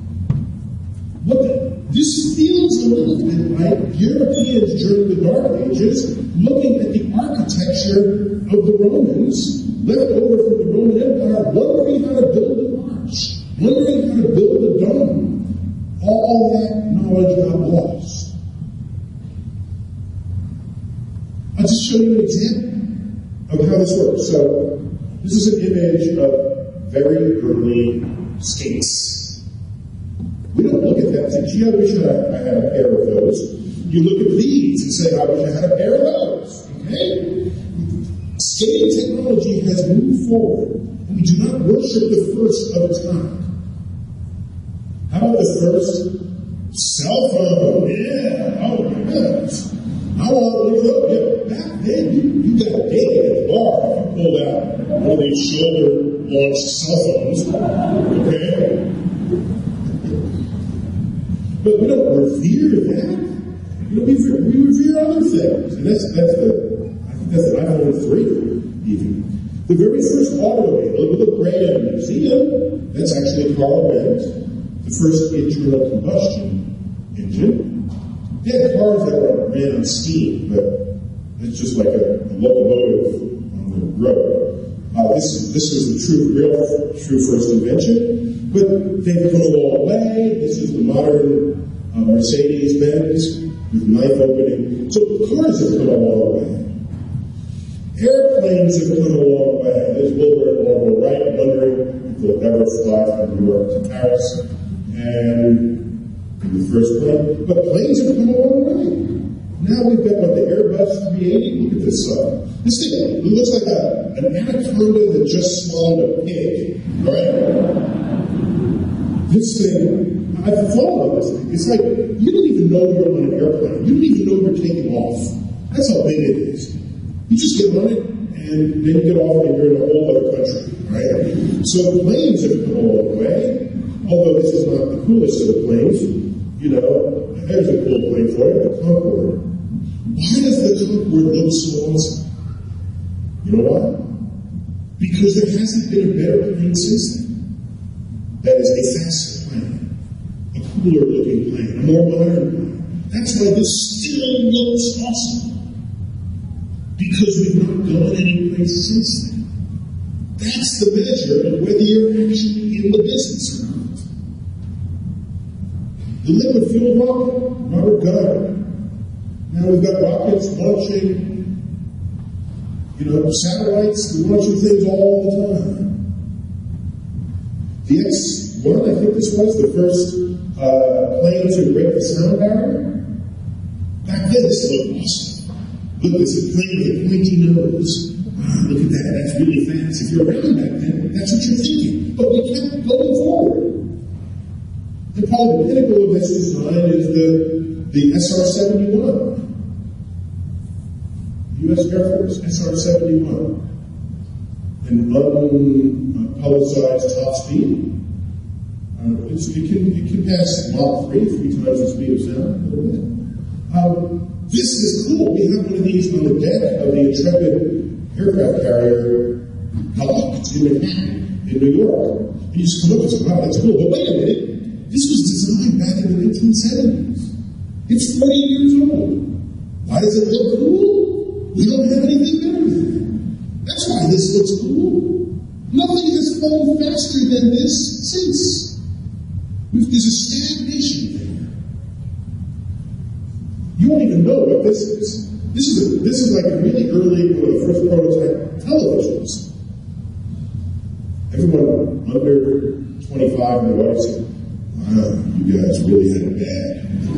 This feels a little bit like Europeans during the Dark Ages looking at the architecture of the Romans, left over from the Roman Empire, wondering how to build an arch, wondering how to build a dome. All that knowledge got lost. I'll just show you an example of how this works. So, this is an image of very early skates. We don't look at that and say, gee, I wish I had a pair of those. You look at these and say, I wish I had a pair of those. Okay? Skating technology has moved forward, and we do not worship the first of its kind. How about the first cell phone? Yeah, oh my goodness. I want one of those. Yeah, back then, you got a date at the bar if you pulled out one of these shoulder-launched cell phones. Okay? But we don't revere that. We revere other things. And that's the iPhone 3, even. The very first automobile, the Graham Museum, that's actually Carl Benz, the first internal combustion engine. They had cars that ran on steam, but it's just like a locomotive on the road. This was the real true first invention, but they've come a long way. This is the modern Mercedes-Benz with knife opening. So cars have come a long way. Airplanes have come a long way. There's Wilbur and Orville Wright wondering if they'll ever fly from New York to Paris. And in the first plane. But planes have come a long way. Now we've got the Airbus 380. Look at this this thing. It looks like an anaconda that just swallowed a pig. All right? This thing, I've thought about this thing. It's like you don't even know you're on an airplane. You don't even know you're taking off. That's how big it is. You just get on it, and then you get off, and you're in a whole other country, right? So planes have come a long way. Although this is not the coolest of the planes, you know, there's a cool plane for you, the Concorde. Why does the Concorde look so awesome? You know why? Because there hasn't been a better plane since then. That is a faster plane, a cooler looking plane, a more modern plane. That's why this still looks awesome. Because we've not gone any place since then. That's the measure of whether you're actually in the business or not. The liquid fuel rocket, Robert Goddard. Now we've got rockets launching, you know, satellites launching things all the time. The X-1, I think this was, the first plane to break the sound barrier. Back then, this looked awesome. Look, it's a plane with a pointy nose. Wow, look at that, that's really fast. If you're around back then, that's what you're thinking. But we kept going forward. And probably the pinnacle of this design is the SR-71. U.S. Air Force, SR-71. An unpublicized top speed. It can pass Mach 3, 3 times the speed of sound, a little bit. This is cool. We have one of these on the deck of the Intrepid aircraft carrier docked in Manhattan, in New York. And you just look and say, wow, that's cool. But wait a minute, this was designed back in the 1970s. It's 40 years old. Why does it look cool? We don't have anything better than that. That's why this looks cool. Nothing has flown faster than this since. There's a stagnation there. You won't even know what this is. This is like a really early, one of the first prototype televisions. Everyone under 25 in the audience said, wow, you guys really had it bad.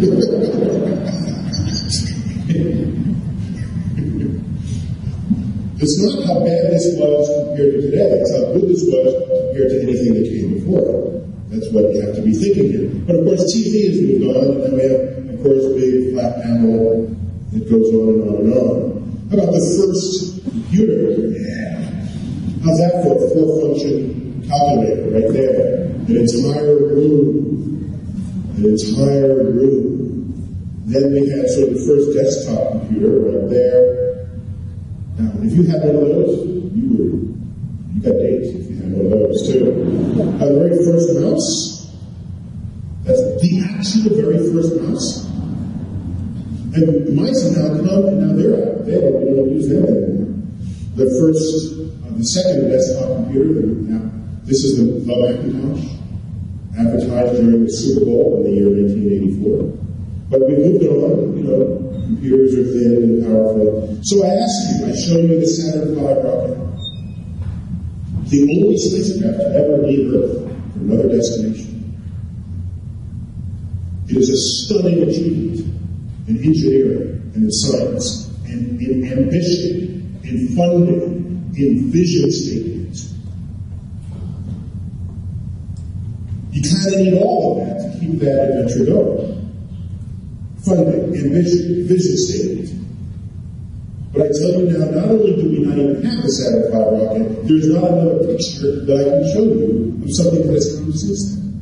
It's not how bad this was compared to today. It's how good this was compared to anything that came before it. That's what you have to be thinking here. But of course, TV has moved on, and then we have, of course, big flat panel. It goes on and on and on. How about the first computer? Yeah. How's that for a four-function calculator right there? An entire room. An entire room. Then we had sort of the first desktop computer right there. Now, if you had one of those, you got dates if you had one of those too. The very first mouse, that's the actual very first mouse. And the mice have now come, and now they're out. We don't use them anymore. The second desktop computer, now, this is the Macintosh, advertised during the Super Bowl in the year 1984. But we moved on, you know, computers are thin and powerful. So I show you the Saturn V rocket. The only spacecraft to ever leave Earth for another destination. It is a stunning achievement in engineering and in science, and in ambition, in funding, in vision statement. You kind of need all of that to keep that adventure going. Funding, ambition, vision statement. But I tell you now, not only do we not even have the Saturn V rocket, there's not another picture that I can show you of something that has come since then.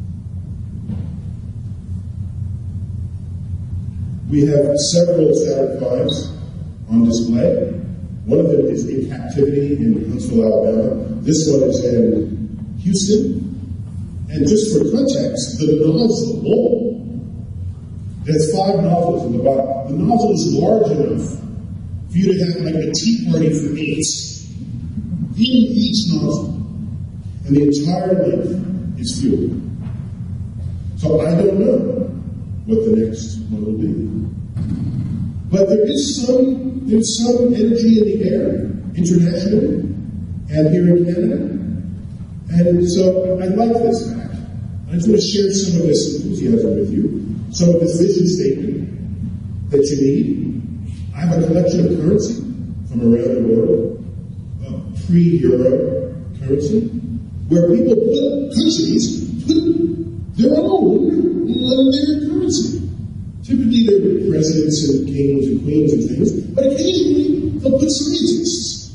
We have several Saturn V's on display. One of them is in captivity in Huntsville, Alabama. This one is in Houston. And just for context, the nozzle, it has 5 nozzles in the bottom. The nozzle is large enough for you to have like a tea party for 8 in each nozzle. And the entire length is fuel. So I don't know what the next one will be. But there's some energy in the air, internationally, and here in Canada. And so I like this fact. I just want to share some of this enthusiasm with you, some of this vision statement that you need. I have a collection of currency from around the world, pre-Euro currency, where people countries put their own on their currency. Typically, there are presidents and kings and queens and things, but occasionally they'll put scientists.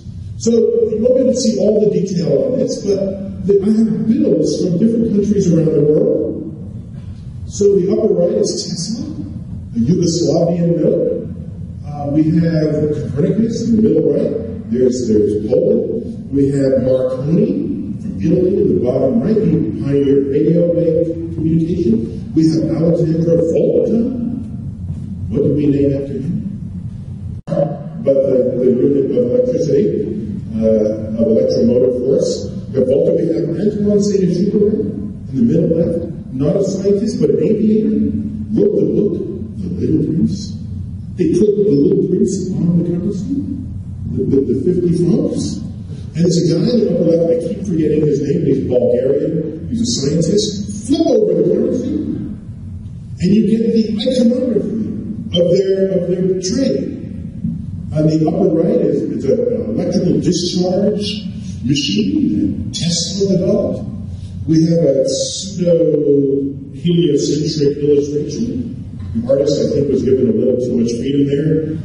So you won't be able to see all the detail on this, but I have bills from different countries around the world. So the upper right is Tesla, a Yugoslavian note. We have Copernicus in the middle right. There's Poland. We have Marconi from Italy in the bottom right. He pioneered radio wave communication. We have Alexander Volta. What do we name after him? But the unit of electricity, of electromotive force. We have Volta. We have Antoine Saint-Exupéry in the middle left. Not a scientist, but an aviator. Wrote the book, The Little Prince. They put the Little Prince on the currency, the 50 francs. And there's a guy in the upper left, I keep forgetting his name, he's Bulgarian, he's a scientist. Flip over the currency, and you get the iconography of their trade. On the upper right is an electrical discharge machine that Tesla developed. We have a pseudo-heliocentric illustration. The artist, I think, was given a little too much freedom there.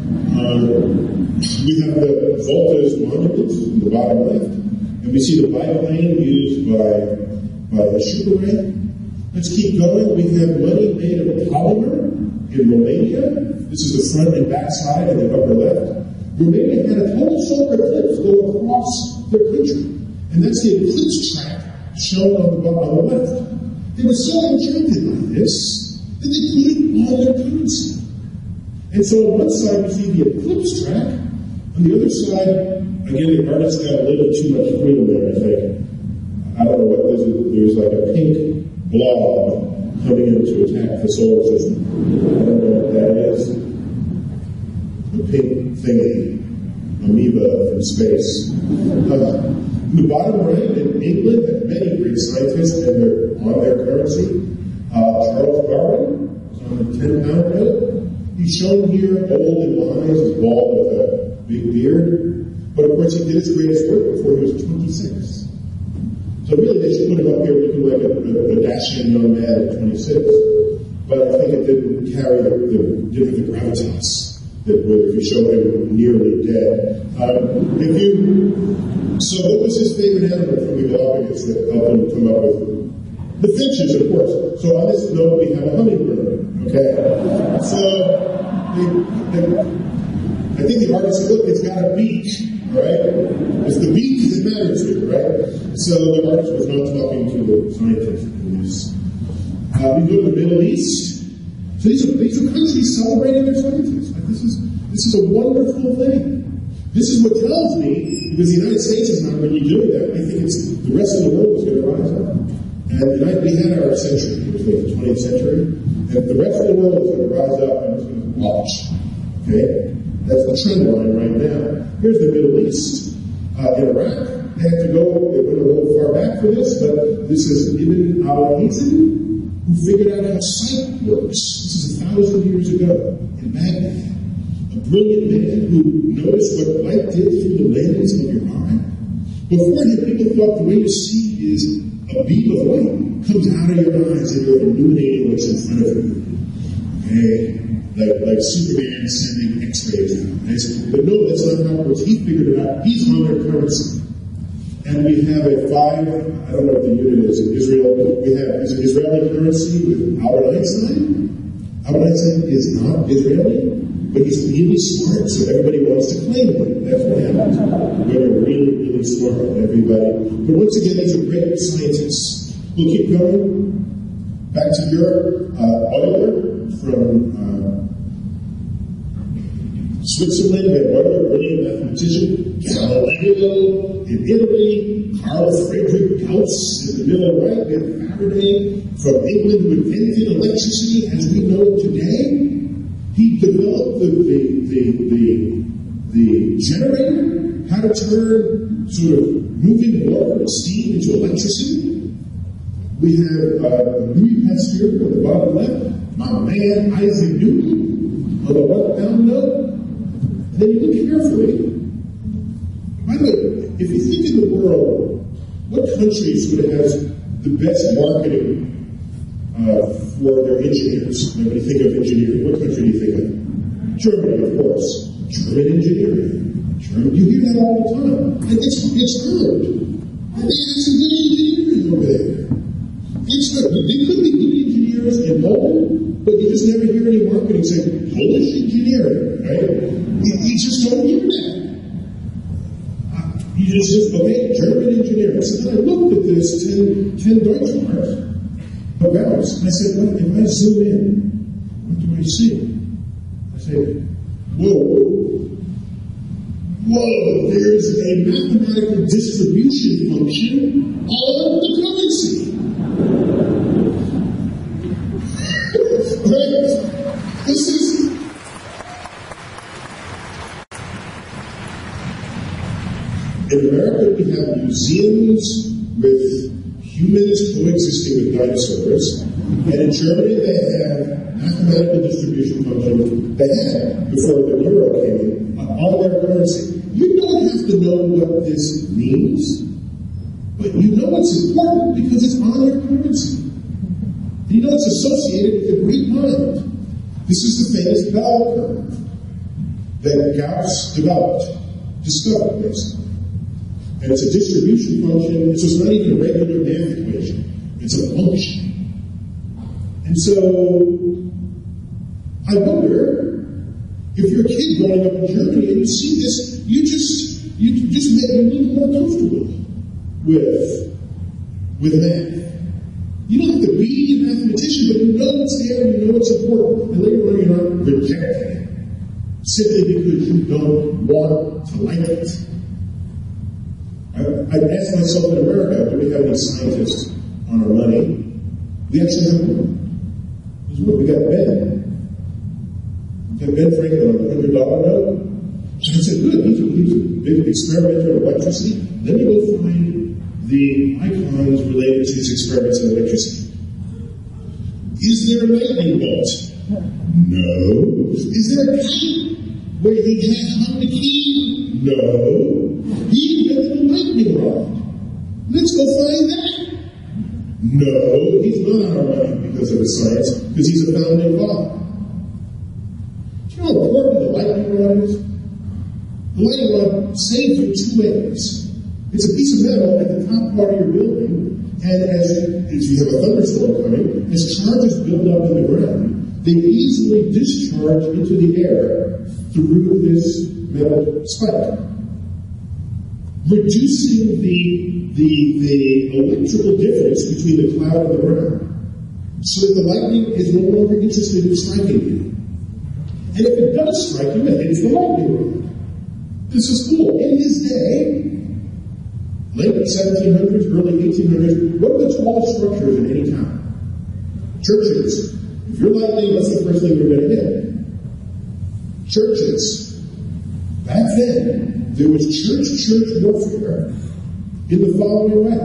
We have the Volta's monument in the bottom left, and we see the biplane used by Exupéry. Let's keep going. We have money made of polymer in Romania. This is the front and back side in the upper left. Romania had a total solar eclipse go across their country, and that's the eclipse track shown on the left. They were so enchanted by this that they put it on their currency. And so on one side we see the eclipse track, on the other side, again, the artist got a little too much freedom there, I think. I don't know what this is. There's like a pink blob coming in to attack the solar system. I don't know what that is. The pink thingy, amoeba from space. In the bottom right, in England, have many great scientists, and they're on their currency. Charles Darwin is on the 10-pound note. He's shown here, old and wise, he's bald with a big beard. But of course, he did his greatest work before he was 26. So really, they should put him up here looking like a dashing young man at 26. But I think it didn't carry didn't have the gravitas that would if you showed him nearly dead. So what was his favorite animal from the Galapagos that helped him come up with the finches, of course. So on this note, we have a hummingbird. Okay. So I think the artist said, look, it's got a beak. All right. It's the beak that matters here, right? So the artist was not talking to the scientist in this. We go to the Middle East. So these are countries celebrating their scientists. Like, this is a wonderful thing. This is what tells me, because the United States is not really doing that, I think it's the rest of the world is going to rise up. And we had our century, it was like the 20th century, and the rest of the world is going to rise up and it's going to watch. Okay? That's the trend line right now. Here's the Middle East. In Iraq, they had to go, they went a little far back for this, but this is Ibn al-Hazm, who figured out how sight works. This is 1,000 years ago in Baghdad. A brilliant man who noticed what light did through the lens of your eye. Before him, people thought the way to see is a beam of light comes out of your eyes and you're illuminating what's in front of you. Okay? Like Superman sending X-rays out. But no, that's not how it works. He figured it out. He's on their currency. And we have a I don't know what the unit is in Israel. We have an Israeli currency with Albert Einstein. Albert Einstein is not Israeli, but he's really smart, so everybody wants to claim him. That's what happens when you're really, really smart, everybody. But once again, these are great scientists. We'll keep going. Back to Europe. Euler from Switzerland. We have Euler, brilliant mathematician. Galileo in Italy. Carl Friedrich Gauss in the middle right. We have Faraday from England, who invented electricity as we know it today. He developed the generator, how to turn sort of moving water and steam into electricity. We have Louis Pasteur on the bottom left, my man Isaac Newton on the left-down note. And then you look carefully. By the way, if you think in the world, what country sort of has the best marketing for their engineers? When you think of engineering, what country do you think of? Germany, of course. German engineering. You hear that all the time. And it's heard. They have some good engineering over there. It's good. They could be good engineers in Poland, but you just never hear any marketing saying Polish engineering, right? You just don't hear that. You just okay, German engineering. So then I looked at this 10 Deutschmarks of ours, and I said, well, if I zoom in, what do I see? I say, whoa, there's a mathematical distribution function of the currency. Right? This is... In America, we have museums with humans coexisting with dinosaurs, and in Germany, they have mathematical distribution function they had before the euro came in on their currency. You don't have to know what this means, but you know it's important because it's on your currency. And you know it's associated with the Greek mind. This is the famous bell curve that Gauss discovered, basically. And it's a distribution function, so it's not even a regular math equation. It's a function. And so, I wonder, if you're a kid growing up in Germany and you see this, you just make you more comfortable with math. You don't have to be a mathematician, but you know it's there and you know it's important. And later on you're not rejecting it. Simply because you don't want to like it. I've asked myself in America, do we have any scientists on our money? We actually have one. We got Ben. We got Ben Franklin on the $100 note. So I said, good, he's a big experimenter in electricity. Let me go find the icons related to his experiments in electricity. Is there a lightning bolt? No. Is there a kite where he had the key? No. He invented a lightning rod. Let's go find that. No, he's not on our money because of his science, because he's a founding father. Do you know how important the lightning rod is? The lightning rod saves you two ways. It's a piece of metal at the top part of your building, and as you have a thunderstorm coming, as charges build up in the ground, they easily discharge into the air through this metal spike, reducing the electrical difference between the cloud and the ground, so that the lightning is no longer interested in striking you. And if it does strike you, it hits the lightning rod. This is cool. In his day, late 1700s, early 1800s, what are the tallest structures in any town? Churches. If you're lightning, what's the first thing you're going to hit? Churches. Back then, there was church-church warfare in the following way.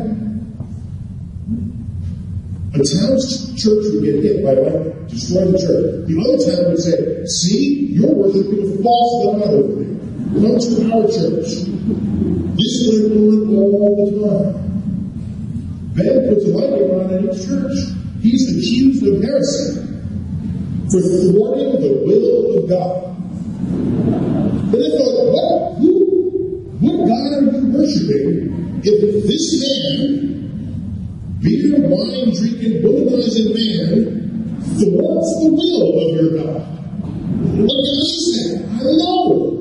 A town's church would get hit by lightning, destroy the church. The other town would say, see, you're worshiping a false god over there. Come to our church. This went on all the time. Ben puts a lightning rod in each church. He's accused of heresy for thwarting the will of God. And I thought, what God are you worshiping if this man, beer, wine drinking, womanizing man, thwarts the will of your God? What God is that? I don't know.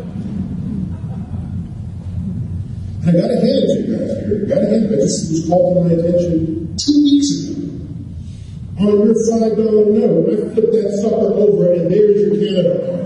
And I got to hand it to you guys here. This was called to my attention 2 weeks ago. On your $5 note, I flipped that sucker over, and there's your Canada card.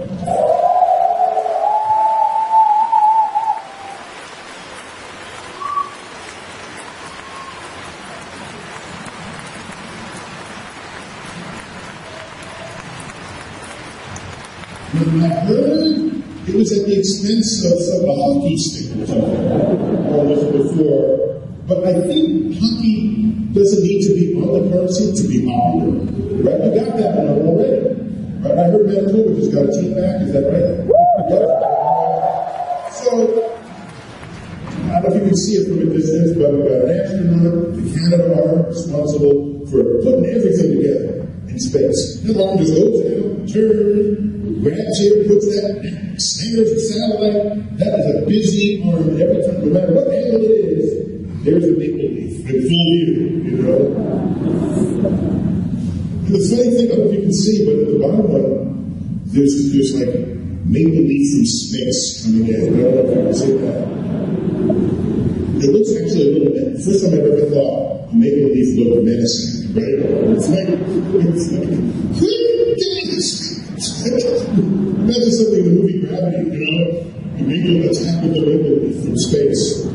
When I heard it was at the expense of a hockey stick or something, or was before. But I think hockey doesn't need to be on the currency to be popular. Right? You got that one already. Right? I heard Manitoba just got a team back. Is that right? So, I don't know if you can see it from a distance, but we've got an astronaut, the Canada are responsible for putting everything together in space. The rocket just goes down. turns, grabs it, puts that, snares the satellite. That is a busy arm every time, no matter what angle it is, there's a maple leaf in full view, you know. And the funny thing, I don't know if you can see, but at the bottom one, there's like maple leaf from space coming in. I don't know if you can see that. It looks actually a little bit, the first time I ever thought a maple leaf looked menacing, right? It's like imagine something in the movie Gravity, you know? A maple attack with a maple leaf from space.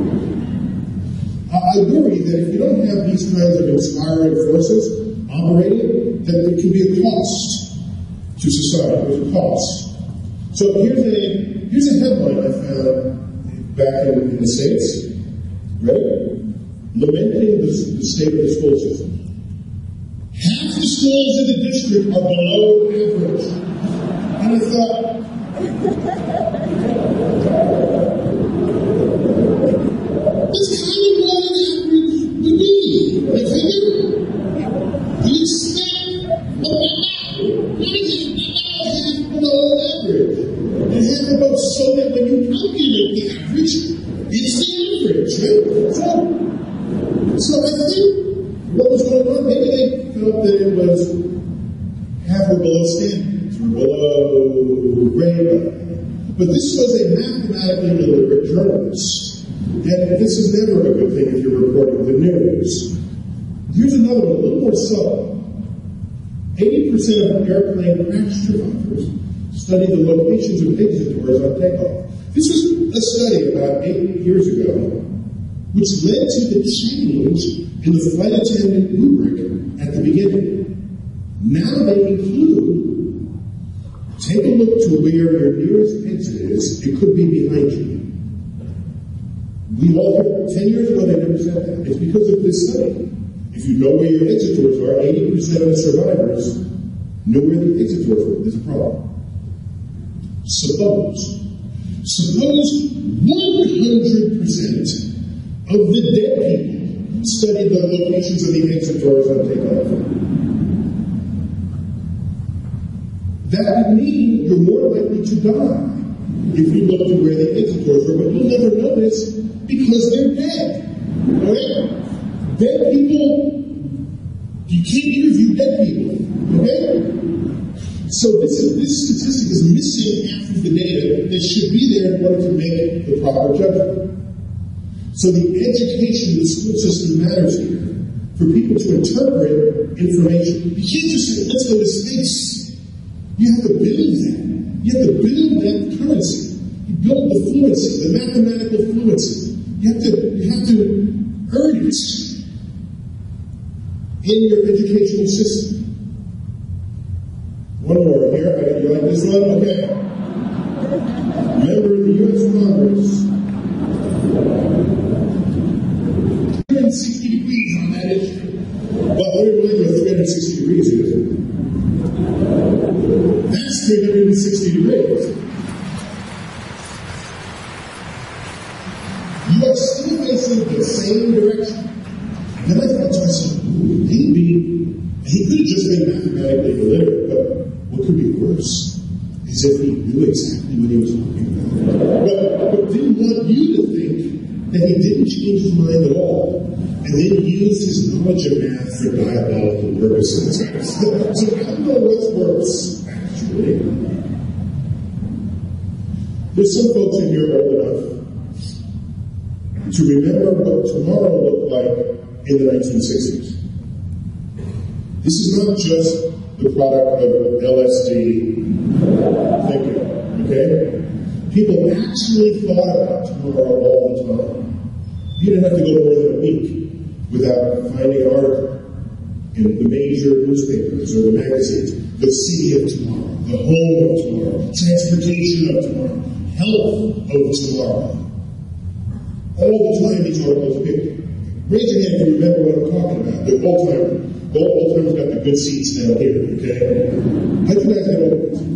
I worry that if you don't have these kinds of inspiring forces operating, that there can be a cost to society. There's a cost. So here's a headline I found back in the States, right? Lamenting the state of the school system. Half the schools in the district are below average. And I thought, that's kind of what an average would be. I figure, you expect what is it? Half below average. And half above, so that when you calculate the average, it's the average, right? So I think what was going on, maybe they felt that it was half or below standards or below grade level. But this was a mathematically literate journalist. And this is never a good thing if you're reporting the news. Here's another one, a little more subtle. 80% of airplane crash survivors study the locations of exit doors on takeoff. This was a study about 8 years ago, which led to the change in the flight attendant rubric at the beginning. Now they include, take a look to where your nearest exit is. It could be behind you. We all heard, 10 years ago, they never said that. It's because of this study. If you know where your exit doors are, 80% of the survivors know where the exit doors are. There's a problem. Suppose 100% of the dead people studied the locations of the exit doors on takeoff. That would mean you're more likely to die if you look to where the exit doors are, but you'll never know this because they're dead. Right? Dead people, you can't interview dead people. Okay? So this statistic is missing half of the data that should be there in order to make the proper judgment. So the education of the school system matters here for people to interpret information. You can't just say, let's go to space. You have to build that. You have to build that currency. You build the fluency, the mathematical fluency. You have to earn it in your educational system. One more here. You like this one? Okay. Member of the U.S. Congress. 360 degrees on that issue. Well, let me remind you what 360 degrees is. That's 360 degrees. You are still facing the same direction. And then I thought to myself, maybe he could have just been mathematically illiterate, but what could be worse is if he knew exactly what he was talking about. But didn't want you to think that he didn't change his mind at all, and then used his knowledge of math for diabolical purposes. So I don't know what's worse, actually. There's some folks in here old enough to remember what tomorrow looked like in the 1960s. This is not just the product of LSD thinking, okay? People actually thought about tomorrow all the time. You didn't have to go more than a week without finding an article in the major newspapers or the magazines. The city of tomorrow, the home of tomorrow, transportation of tomorrow, health of tomorrow. All the time these articles appear. Raise your hand if you remember what I'm talking about. The old timers got the good seats down here, okay? How'd you guys get over this?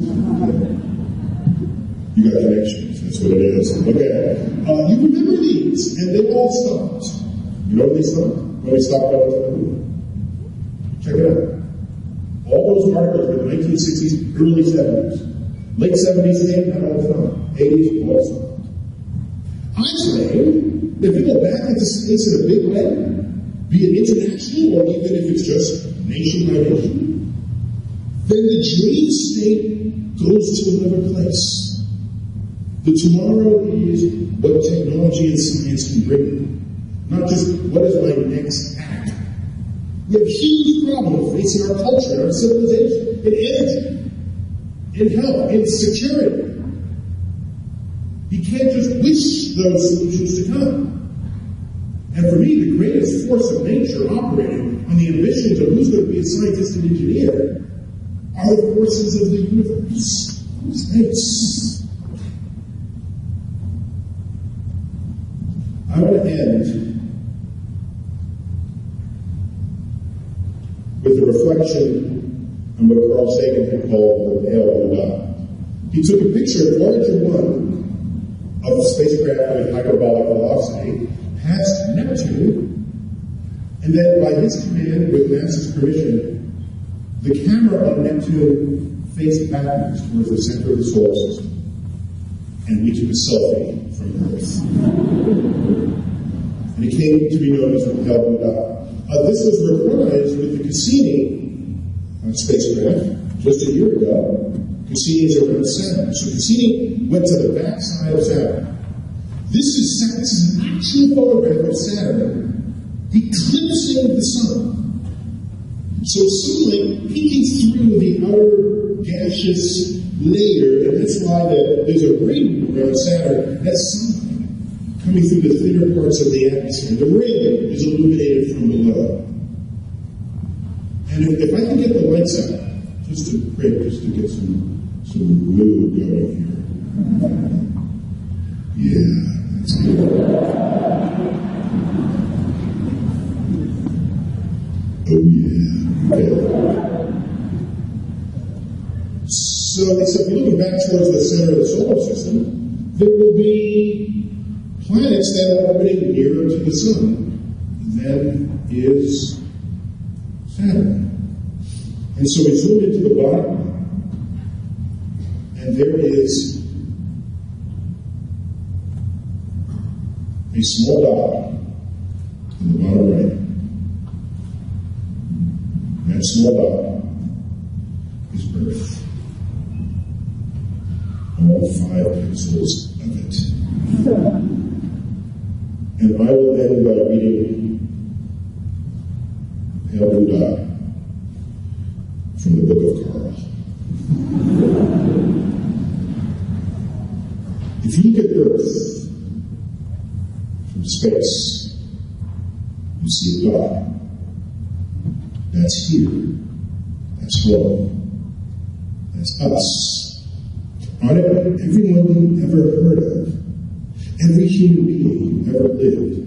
You got connections, that's what it is. Okay. You remember these, and they all stopped. You know when they stopped? When they stopped all the time? Check it out. All those articles were in the 1960s, early 70s. Late 70s, not all the time. 80s, all the time. I claim that if you go back into space in a big way, be it international or even if it's just nation by nation, then the dream state goes to another place. The tomorrow is what technology and science can bring, not just what is my next act. We have huge problems facing our culture, our civilization, in energy, in health, in security. You can't just wish those solutions to come. And for me, the greatest force of nature operating on the ambitions of who's going to be a scientist and engineer are the forces of the universe, space. I want to end with a reflection on what Carl Sagan had called the pale blue dot. He took a picture of Voyager 1 of the spacecraft with hyperbolic velocity past Neptune, and then by his command, with NASA's permission, the camera on Neptune faced backwards towards the center of the solar system, and we took a selfie from Earth. And it came to be known as the pale blue dot. This was reprised with the Cassini spacecraft just a year ago. Cassini is around Saturn. So Cassini went to the backside of Saturn. This is an actual photograph of Saturn eclipsing the sun. So sunlight peeking through the outer gaseous layer, and that's why there's a ring around Saturn. That's sunlight coming through the thinner parts of the atmosphere. The ring is illuminated from below. And if I can get the lights out, just to get some mood going here. Yeah, that's good. Oh yeah. Okay. So if you're looking back towards the center of the solar system, there will be planets that are orbiting nearer to the sun than is Saturn. And so we zoom into the bottom, and there is a small dot in the bottom right. And that small dot is Earth. All 5 pixels of it. And I will end by reading Pale Blue Dot from the Book of Carl. If you look at Earth from space, you see a dot. That's here. That's home. That's us. On it, everyone you ever heard of, every human being who ever lived,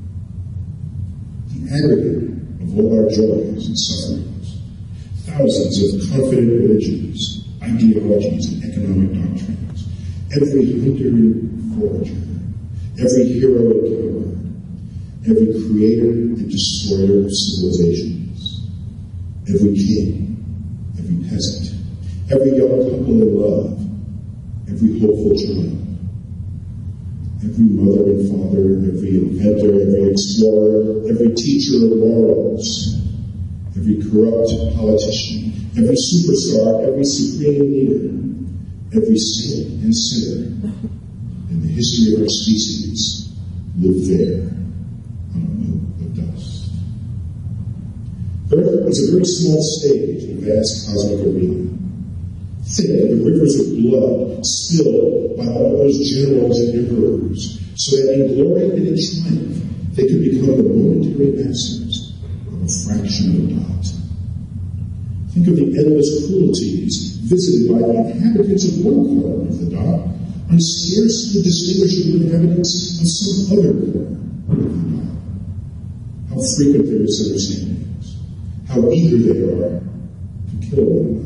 the aggregate of all our joys and sufferings, thousands of confident religions, ideologies, and economic doctrines, every hunter and forager, every hero and coward, every creator and destroyer of civilizations, every king, every peasant, every young couple in love, every hopeful child, every mother and father, every inventor, every explorer, every teacher of morals, every corrupt politician, every superstar, every supreme leader, every saint and sinner in the history of our species lived there on a mote of dust. Earth is a very small stage in a vast cosmic arena. Think of the rivers of blood spilled by all those generals and emperors, so that in glory and in triumph they could become the momentary masters of a fraction of a dot. Think of the endless cruelties visited by the inhabitants of one corner of the dot on scarcely distinguishable inhabitants of some other corner of the dot. How frequent their misunderstandings, how eager they are to kill one another.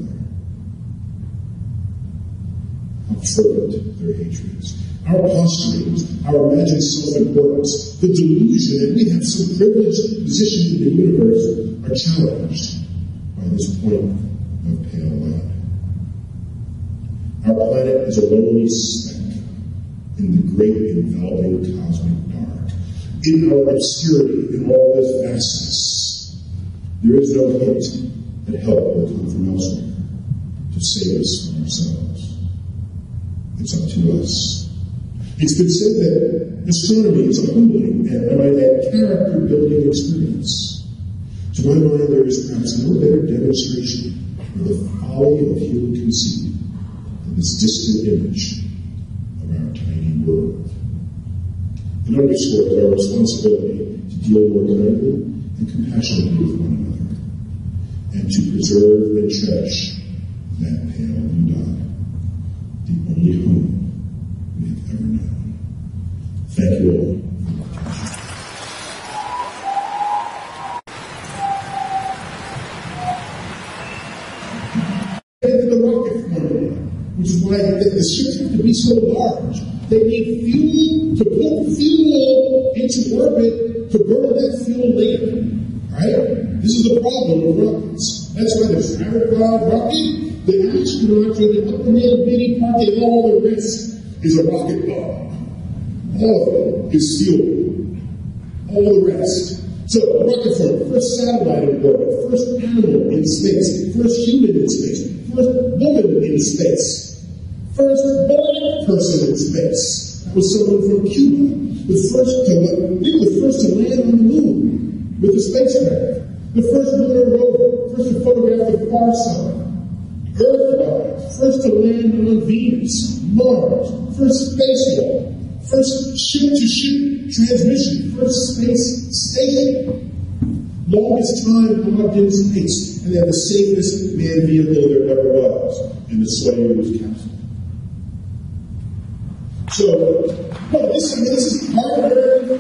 How fervent their hatreds. Our posturings, our imagined self-importance, the delusion that we have some privileged position in the universe are challenged by this point of pale light. Our planet is a lonely speck in the great enveloping cosmic dark. In our obscurity, in all this vastness, there is no hint that help will come from elsewhere to save us from ourselves. It's up to us. It's been said that astronomy is a humbling and, I might add, character-building experience. To my mind, there is perhaps no better demonstration of the folly of human conceit than this distant image of our tiny world. It underscores our responsibility to deal more kindly and compassionately with one another, and to preserve and cherish that pale blue dot, the only home we have ever known. Thank you all. The rocket formula, which is why the ships have to be so large. They need fuel to put fuel into orbit to burn that fuel later. Right? This is the problem with rockets. That's why the Starship rocket, the astronauts are the up in the bitty part, they know all the rest is a rocket bomb. All of it is fuel. All the rest. So, rocket formula, first satellite in orbit, first animal in space, first human in space, first woman in space, first black person in space. That was someone from Cuba. We were the first to land on the moon with a spacecraft. The first lunar rover, first to photograph the far side. Earthwise, first to land on Venus, Mars, first spacewalk, first ship-to-ship transmission, first space station. Longest time logged in space, and they have the safest manned vehicle there ever was in the Soyuz capsule. So, well, this is Harvard.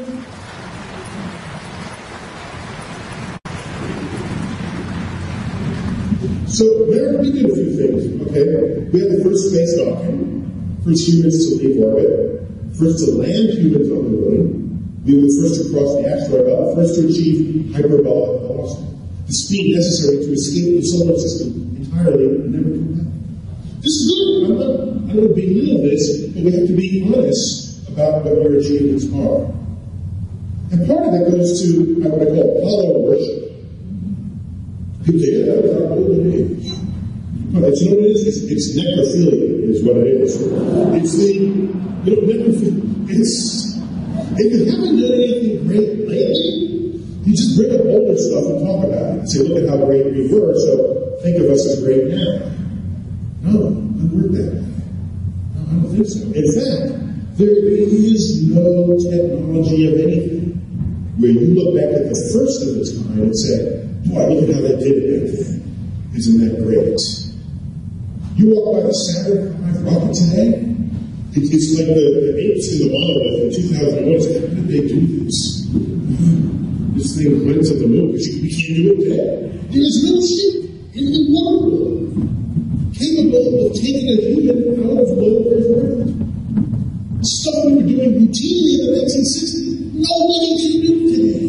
So, there we did a few things, okay? We had the first space docking, first humans to leave orbit, first to land humans on the moon. We were the first to cross the asteroid belt, first to achieve hyperbolic velocity, the speed necessary to escape the solar system entirely and never come back. This is good. I don't belittle this, but we have to be honest about what your achievements are. And part of that goes to what I call Apollo worship. People say, yeah, that was our golden age. No, that's what it is. It's necrophilia is what it is. It's necrophilia. If you haven't done anything great lately, you just bring up older stuff and talk about it. And say, look at how great we were, so think of us as great now. No, it doesn't work that way. No, I don't think so. In fact, there is no technology of anything where you look back at the first of its kind and say, boy, look at how that did it back then. Isn't that great? You walk by the Saturn V rocket today, it's like the apes in the monolith in 2001. It's like, how did they do this? This thing went to the moon, but we can't do it today. There is no ship in the world capable of taking a human out of low Earth orbit. Stuff we were doing routinely in the 1960s, nobody can do today.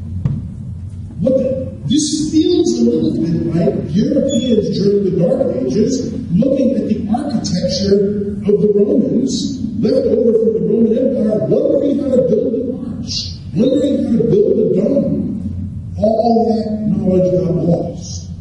This feels a little bit like Europeans during the Dark Ages looking at the architecture of the Romans, left over from the Roman Empire, wondering how to build an arch, wondering how to build a dome. All that knowledge got lost.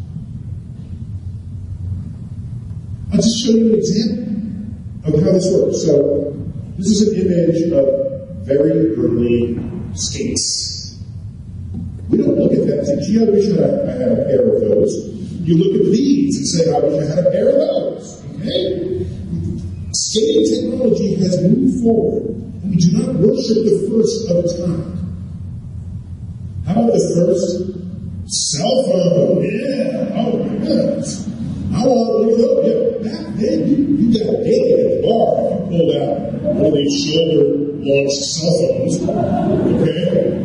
I'll just show you an example of how this works. So, this is an image of very early skates. We don't look at that and say, gee, I wish I had a pair of those. You look at these and say, I wish I had a pair of those. Okay? Skating technology has moved forward, and we do not worship the first of its kind. How about the first cell phone? Yeah, oh my goodness. I want one of those. Yeah, back then, you got a date at the bar if you pulled out one of these shoulder-launched cell phones. Okay?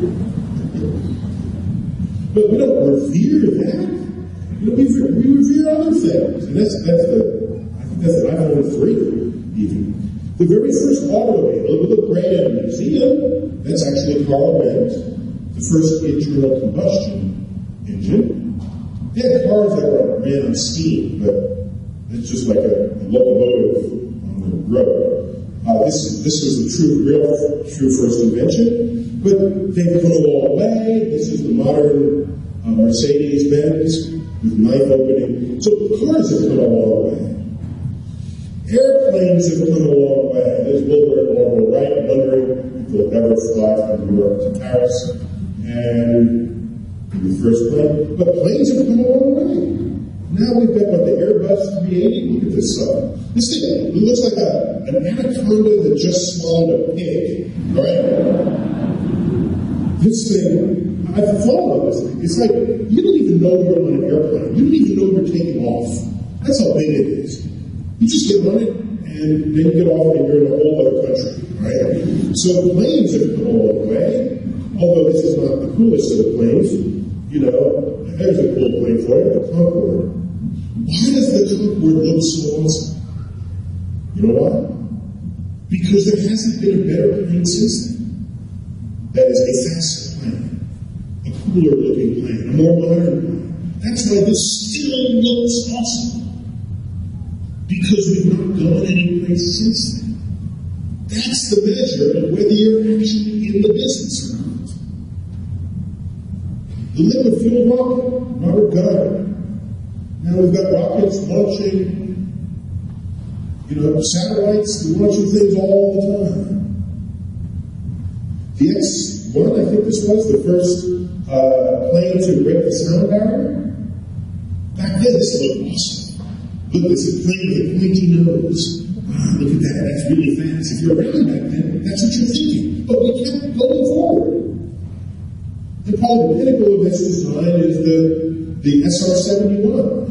But we don't revere that. We revere other things. And I think that's iPhone 3, even. The very first automobile, the Grand Museum, that's actually Carl Benz, the first internal combustion engine. They had cars that ran on steam, but it's just like a locomotive on the road. This was the true first invention, but they've come a long way. This is the modern Mercedes-Benz with knife opening. So cars have come a long way. Airplanes have come a long way. There's Wilbur and Orville Wright wondering if they'll ever fly from New York to Paris, and in the first plane. But planes have come a long way. Now we've got the Airbus 380. Look at this stuff. This thing, it looks like an anaconda that just swallowed a pig, right? This thing, I've thought of this thing. It's like, you don't even know you're on an airplane. You don't even know you're taking off. That's how big it is. You just get on it, and then you get off, and you're in a whole other country, right? So planes have come a long way, although this is not the coolest of the planes. You know, there's a cool plane for you, the Concorde. Why does the Concorde look so awesome? You know why? Because there hasn't been a better plane since then. That is a faster plane, a cooler looking plane, a more modern plane. That's why this still looks awesome. Because we've not gone anyplace since then. That's the measure of whether you're actually in the business or not. The liquid fuel rocket, Robert Goddard. Now we've got rockets launching, satellites launching things all the time. The X-1, I think this was, the first plane to break the sound barrier. Back then, this looked awesome. Look, there's a plane with a pointy nose. Wow, look at that, that's really fast. If you're around back then, that's what you're thinking. But we kept going forward. And probably the pinnacle of this design is the SR-71.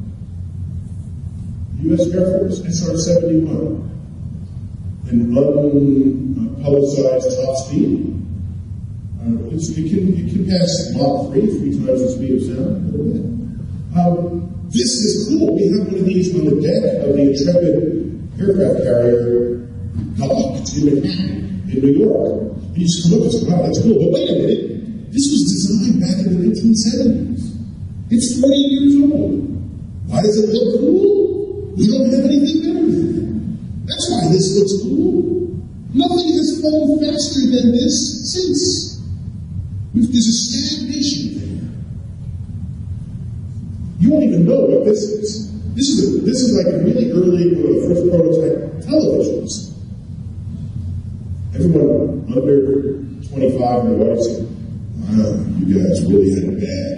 U.S. Air Force, SR-71. An unpublicized top speed. It can pass Mach 3 times the speed of sound, a little bit. This is cool. We have one of these on the deck of the Intrepid aircraft carrier docked in Manhattan, in New York. And you just come up and say, wow, that's cool. But wait a minute. This was designed back in the 1970s. It's 40 years old. Why does it look cool? We don't have anything better than that. That's why this looks cool. Nothing has flown faster than this since. There's a stagnation there. You won't even know what this is. This is like a really early, one of the first prototype televisions. Everyone under 25 in the audience said, wow, you guys really had it bad.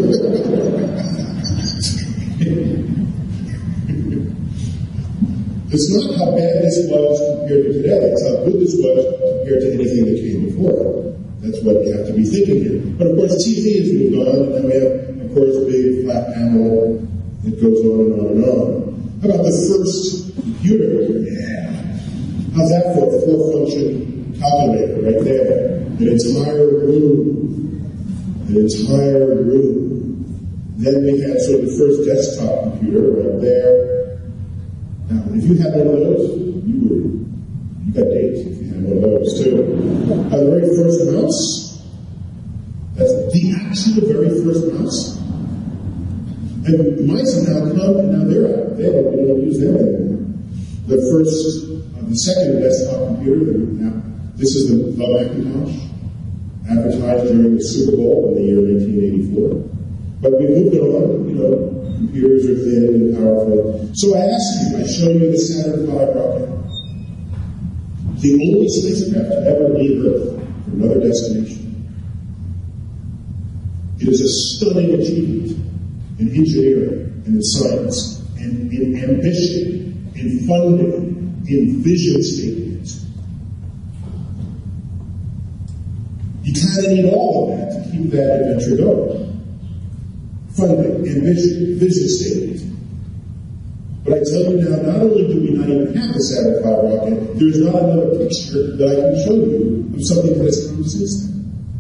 It's not how bad this was compared to today. It's how good this was compared to anything that came before. That's what you have to be thinking here. But of course, TV has moved on, and then we have, of course, a big flat panel. It goes on and on and on. How about the first computer? Yeah. How's that for a four-function calculator right there? An entire room. An entire room. Then we had sort of the first desktop computer right there. Now, if you had one of those, you got dates if you had one of those too. The very first mouse, that's the actual very first mouse. And mice have now come, and now they're out. We don't use them anymore. The second desktop computer, this is the Macintosh, advertised during the Super Bowl in the year 1984. But we moved on, computers are thin and powerful. So I show you the Saturn V rocket. The only spacecraft to ever leave Earth for another destination. It is a stunning achievement in engineering and in science and in ambition, in funding, in vision statements. You kind of need all of that to keep that adventure going. Funding, ambition, vision statement. But I tell you now, not only do we not even have the Saturn V rocket, there's not another picture that I can show you of something that has come since then.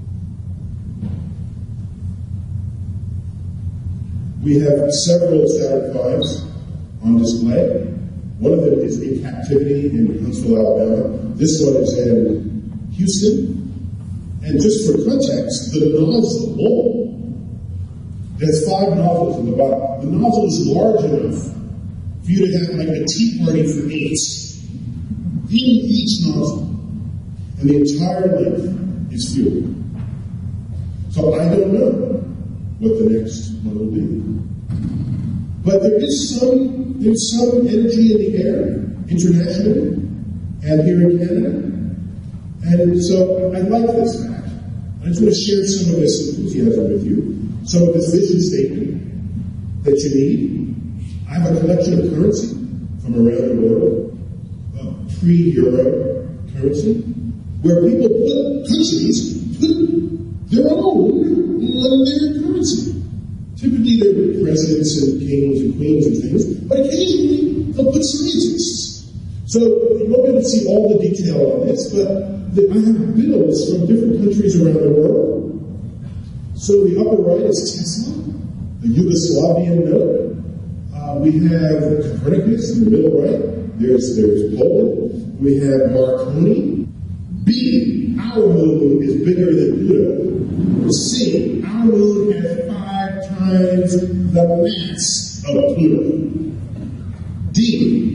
We have several Saturn V's on display. One of them is in captivity in Huntsville, Alabama. This one is in Houston. And just for context, the nozzle It has 5 nozzles in the bottom. The nozzle is large enough for you to have like a tea party for 8 in each nozzle. And the entire length is fuel. So I don't know what the next one will be. But there's some energy in the air, internationally, and here in Canada. And so I like this fact. I just want to share some of this enthusiasm with you, some of this vision statement that you need. I have a collection of currency from around the world, pre-Euro currency, where people countries put their own on their currency. Typically they're presidents and kings and queens and things, but occasionally they'll put scientists. So you won't be able to see all the detail on this, but I have bills from different countries around the world. So the upper right is Tesla, the Yugoslavian note. We have Copernicus in the middle right. There's Poland. We have Marconi. B, our moon is bigger than Pluto. C, our moon has 5 times the mass of Pluto. D,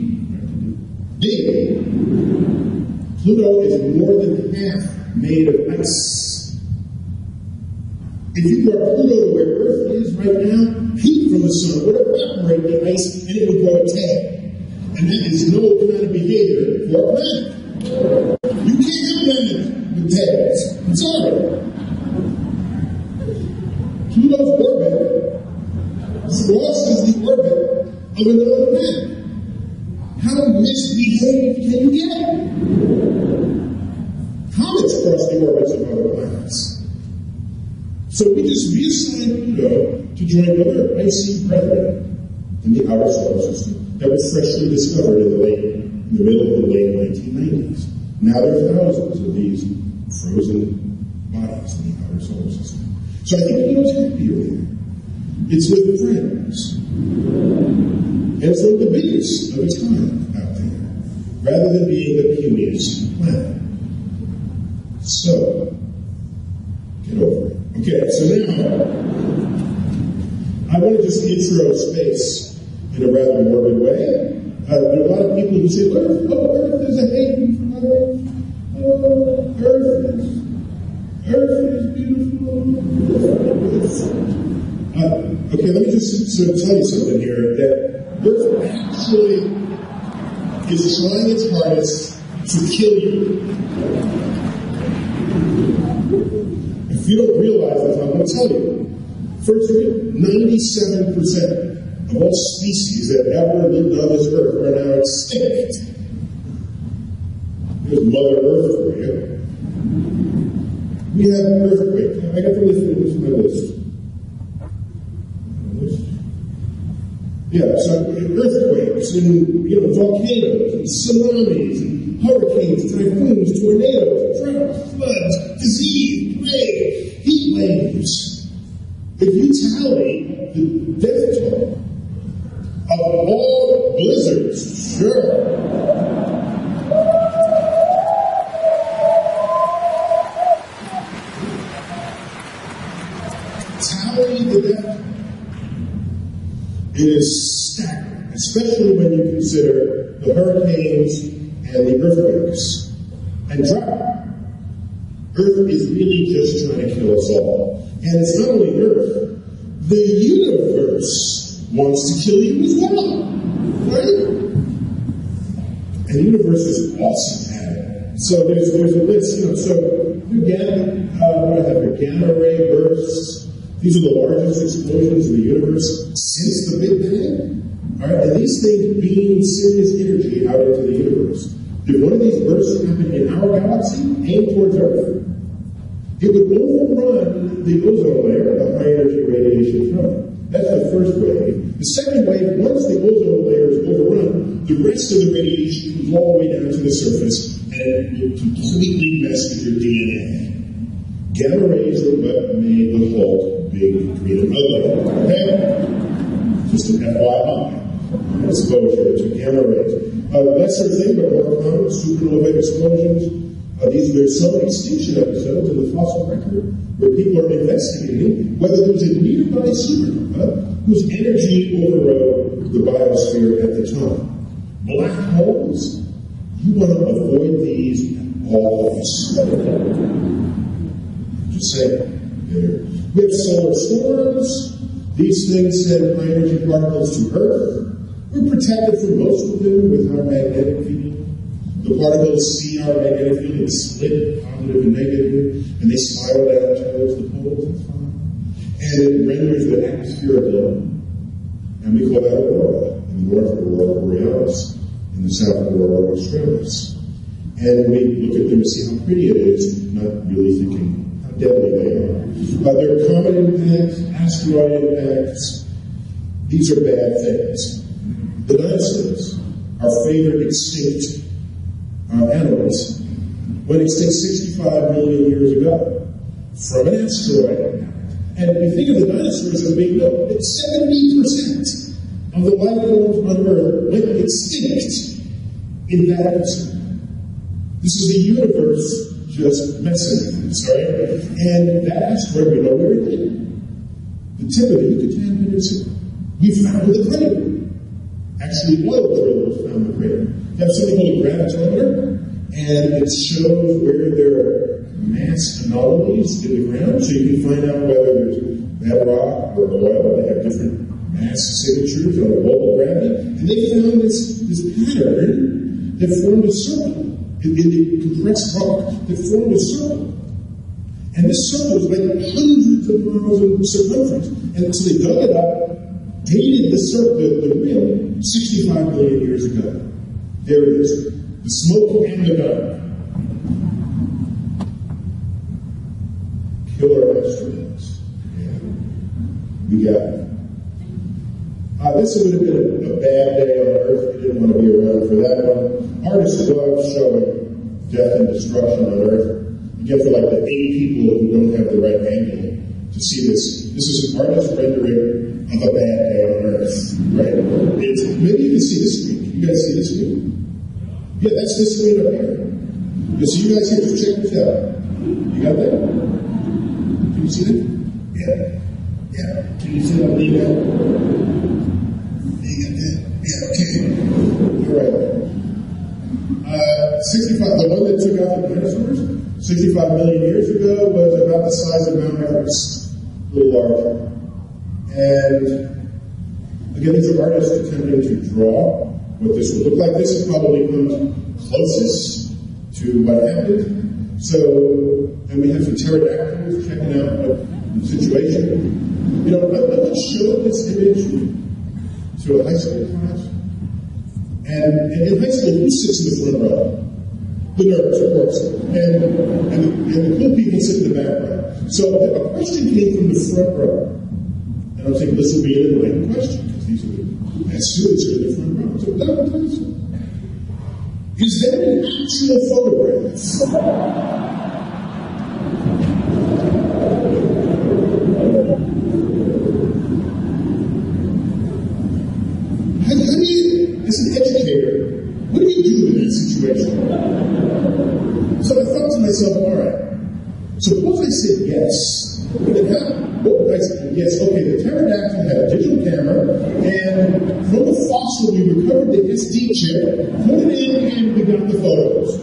Pluto is more than half made of ice. If you brought Pluto to where Earth is right now, heat from the sun would evaporate the ice and it would grow a tail. And that is no kind of behavior for a planet. You can't have planets with tails. I'm sorry. Pluto's orbit crosses the orbit of another planet. How misbehaved can you get? Comets cross the orbits of other planets. So we just reassigned Pluto to join other icy brethren in the outer solar system that was freshly discovered in the middle of the late 1990s. Now there are thousands of these frozen bodies in the outer solar system. So I think Pluto's happy over there. It's with friends. And it's one of the biggest of its kind out there, rather than being the puniest planet. So, get over it. Okay, so now, I want to just intro space in a rather morbid way. There are a lot of people who say, Earth is a haven from Earth. Earth is beautiful. Okay, let me just sort of tell you something here, that Earth actually is trying its hardest to kill you. If you don't realize this, I'm going to tell you. First of all, 97% of all species that ever lived on this Earth are now extinct. There's Mother Earth for you. We have earthquakes. I got the list. This is my list. Yeah, so earthquakes and volcanoes and tsunamis and hurricanes, typhoons, tornadoes, droughts, floods, disease, plague, heat waves. If you tally the death toll of all blizzards, sure. Tally the death. It is staggering, especially when you consider the hurricanes and the earthquakes and drought. Earth is really just trying to kill us all. And it's not only Earth, the universe wants to kill you as well. Right? And the universe is awesome at it. So there's a list, so gamma ray bursts. These are the largest explosions in the universe since the Big Bang. All right, and these things beam serious energy out into the universe. If one of these bursts happened in our galaxy, aimed towards Earth, it would overrun the ozone layer, the high energy radiation from it. That's the first wave. The second wave, once the ozone layer is overrun, the rest of the radiation comes all the way down to the surface, and it will completely mess with your DNA. Gamma rays are what made the Hulk big, green, and ugly. Okay? Just an FYI. Exposure to gamma rays. Lesser thing, but more common, supernova explosions. There's some extinction episodes in the fossil record where people are investigating whether there was a nearby supernova whose energy overrode the biosphere at the time. Black holes, you want to avoid these always. Just saying. We have solar storms. These things send high energy particles to Earth. We're protected from most of them with our magnetic field. The particles see our magnetic field and split positive and negative, and they spiral down towards the poles. That's fine. And it renders the atmosphere aglow. And we call that aurora. In the north, aurora borealis. In the south, aurora australis. And we look at them and see how pretty it is, not really thinking how deadly they are. There are comet impacts, asteroid impacts. These are bad things. The dinosaurs, our favorite extinct animals, went extinct 65 million years ago from an asteroid. And we think of the dinosaurs as being, no, it's 70% of the life forms on Earth went extinct in that episode. This is the universe just messing with us, right? And that asteroid, we know where it hit. The tip of the Yucatan Peninsula. We found the crater. Actually, oil drillers found the crater. They have something called a gravitometer, and it shows where there are mass anomalies in the ground, so you can find out whether there's bedrock or oil. They have different mass signatures on the local gravity, and they found this pattern that formed a circle in the compressed rock that formed a circle. And this circle was like hundreds of miles in circumference. And so they dug it up, dated the circle, the rim, 65 million years ago. There it is. The smoke and the gun. Killer asteroids. Yeah. We got it. This would have been a bad day on Earth. We didn't want to be around for that one. Artists love showing death and destruction on Earth. Again, for like the 8 people who don't have the right angle to see this. This is an artist rendering of a bad day on Earth, right? Maybe you can see this screen. You guys see this screen? Yeah, that's this screen up here. Yeah, so you guys have to check this out. You got that? Can you see that? Yeah. Yeah. Can you see that? You got that? Yeah, okay. All right. 65, the one that took out the dinosaurs, 65 million years ago, was about the size of Mount Everest, a little larger. And again, these are artists attempting to draw what this would look like. This probably comes closest to what happened. So, and we have some pterodactyls checking out the situation. You know, I want to show this image to a high school class. And in high school, who sits in the front row? The nerds, of course. And the cool people sit in the back row. So a question came from the front row. And I was thinking, this will be an enlightening question, because these are the best students are in the front row. So that would tell you something. Is there an actual photograph? How do you, as an educator, what do you do in that situation? So I thought to myself, all right, suppose I said yes. I said yes, okay, the pterodactyl had a digital camera, and from the fossil we recovered the SD chip, put it in, and we got the photos.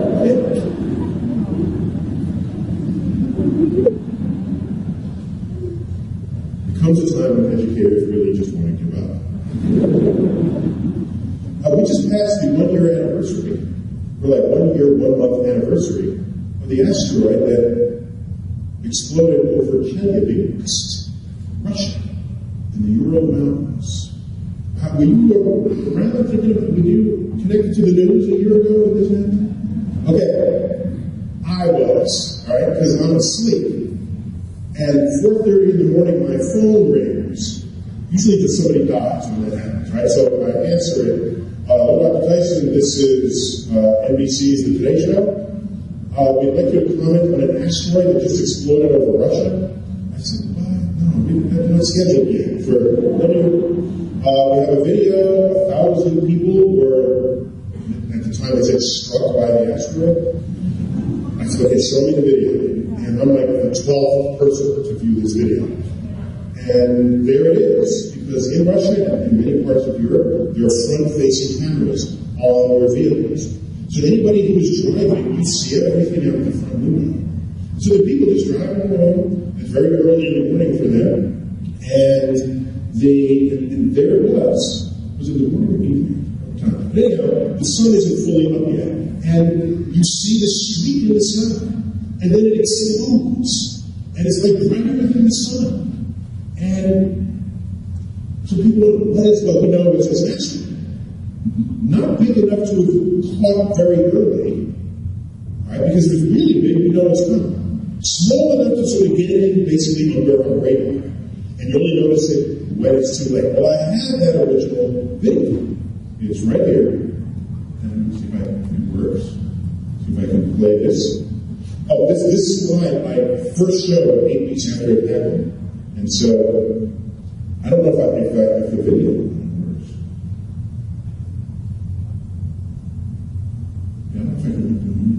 There comes a time when educators really just want to give up. We just passed the 1-year anniversary. We're like 1 year, 1 month anniversary of the asteroid that exploded over Chelyabinsk, Russia, in the Ural Mountains. Were you around thinking of, were you connected to the news a year ago when this happened? Okay, I was, all right, because I'm asleep. And 4:30 in the morning, my phone rings. Usually because somebody dies when that happens, right? So I answer it. Hello, Dr. Tyson, this is NBC's The Today Show. We'd like you to comment on an asteroid that just exploded over Russia. I said, what? No, we have not scheduled yet for we have a video, 1,000 people were, at the time they said, struck by the asteroid. said, okay, show me the video. And I'm like the 12th person to view this video. And there it is. Because in Russia and in many parts of Europe, there are front-facing cameras on their vehicles. So anybody who is driving, you see everything out the front window. So the people just driving along, it's very early in the morning for them, and there it was. Was it the morning or evening? But anyhow, the sun isn't fully up yet, and you see the streak in the sun, and then it explodes, and it's like brighter than the sun. And so people, what is what we know is this asteroid? Not big enough to have caught very early, right? Because if it's really big, we know it's coming. Small enough to sort of get in basically under our radar. And you only notice it when it's too late. Well, I have that original video. It's right here. And see if it works. See if I can play this. Oh, this slide I first showed 8 weeks after it happened. And so, I don't know if the video works. Yeah, I don't know if I can do it.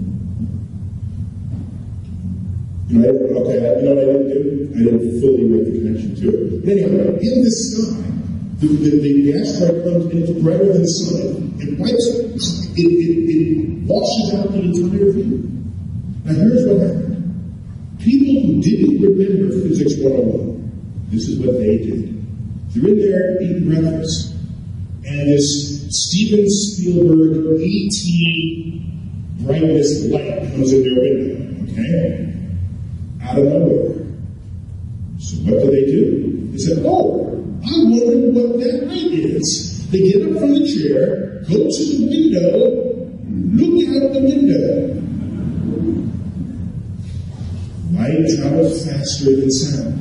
You know what I didn't do? I didn't fully make the connection to it. But anyway, in the sky, the asteroid comes and it's brighter than the sun. It wipes it washes out the entire view. Now here's what happened. People who didn't remember Physics 101, this is what they did. They're in there eating breakfast, and this Steven Spielberg E.T. brightness light comes in their window, okay? Out of nowhere. So what do? They said, oh, I wonder what that light is. They get up from the chair, go to the window, look out the window. Light travels faster than sound.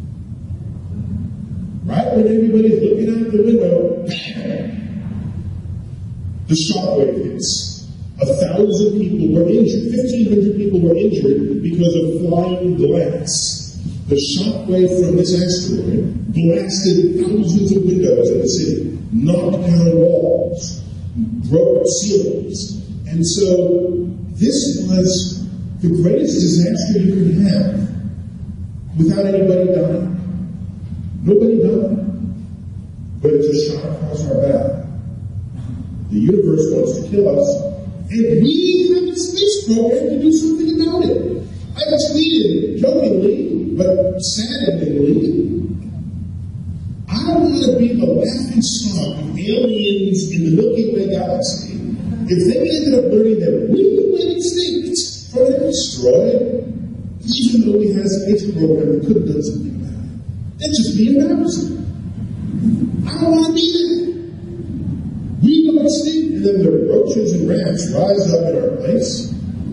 Right when everybody's looking out the window, bam! The shockwave hits. 1,000 people were injured. 1,500 people were injured because of flying glass. The shockwave from this asteroid blasted thousands of windows in the city, knocked down walls, broke ceilings. And so this was the greatest disaster you could have without anybody dying. Nobody died. But it just shot across our back. The universe wants to kill us. And we have a space program to do something about it. I tweeted jokingly, but saddeningly, I don't want to be the laughing stock of aliens in the Milky Way galaxy if they ended up learning that we went extinct from an asteroid, even though we had a space program that could have done something about it. That'd just be embarrassing. I don't want to be that. We go extinct, and then the roaches and rats rise up in our place.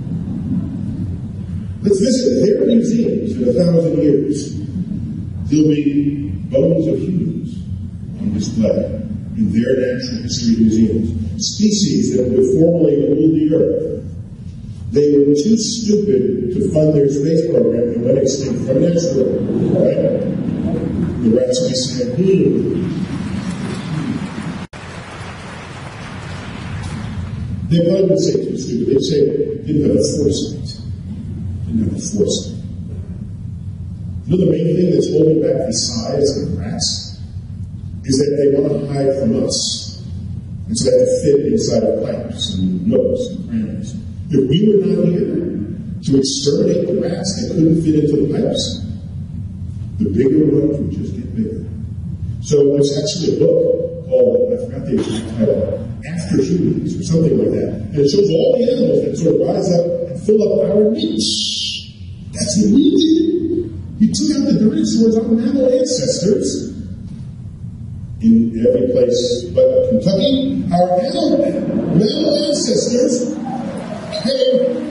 Let's visit their museums in 1,000 years. There'll be bones of humans on display in their natural history museums. Species that would formerly rule the earth. They were too stupid to fund their space program and went extinct from an asteroid. Right? The rats may say, They probably would say too stupid. They'd say didn't have a foresight. Didn't have a foresight. You know the main thing that's holding back the size of the rats is that they want to hide from us. And so they have to fit inside of pipes and nooks and crannies. If we were not here to exterminate the rats that couldn't fit into the pipes, the bigger ones would just get bigger. So there's actually a book called, I forgot the exact title, After Humans, or something like that. And it shows all the animals that sort of rise up and fill up our niche. That's what we did. We took out the dinosaurs, our mammal ancestors, in every place but Kentucky. Our mammal ancestors came.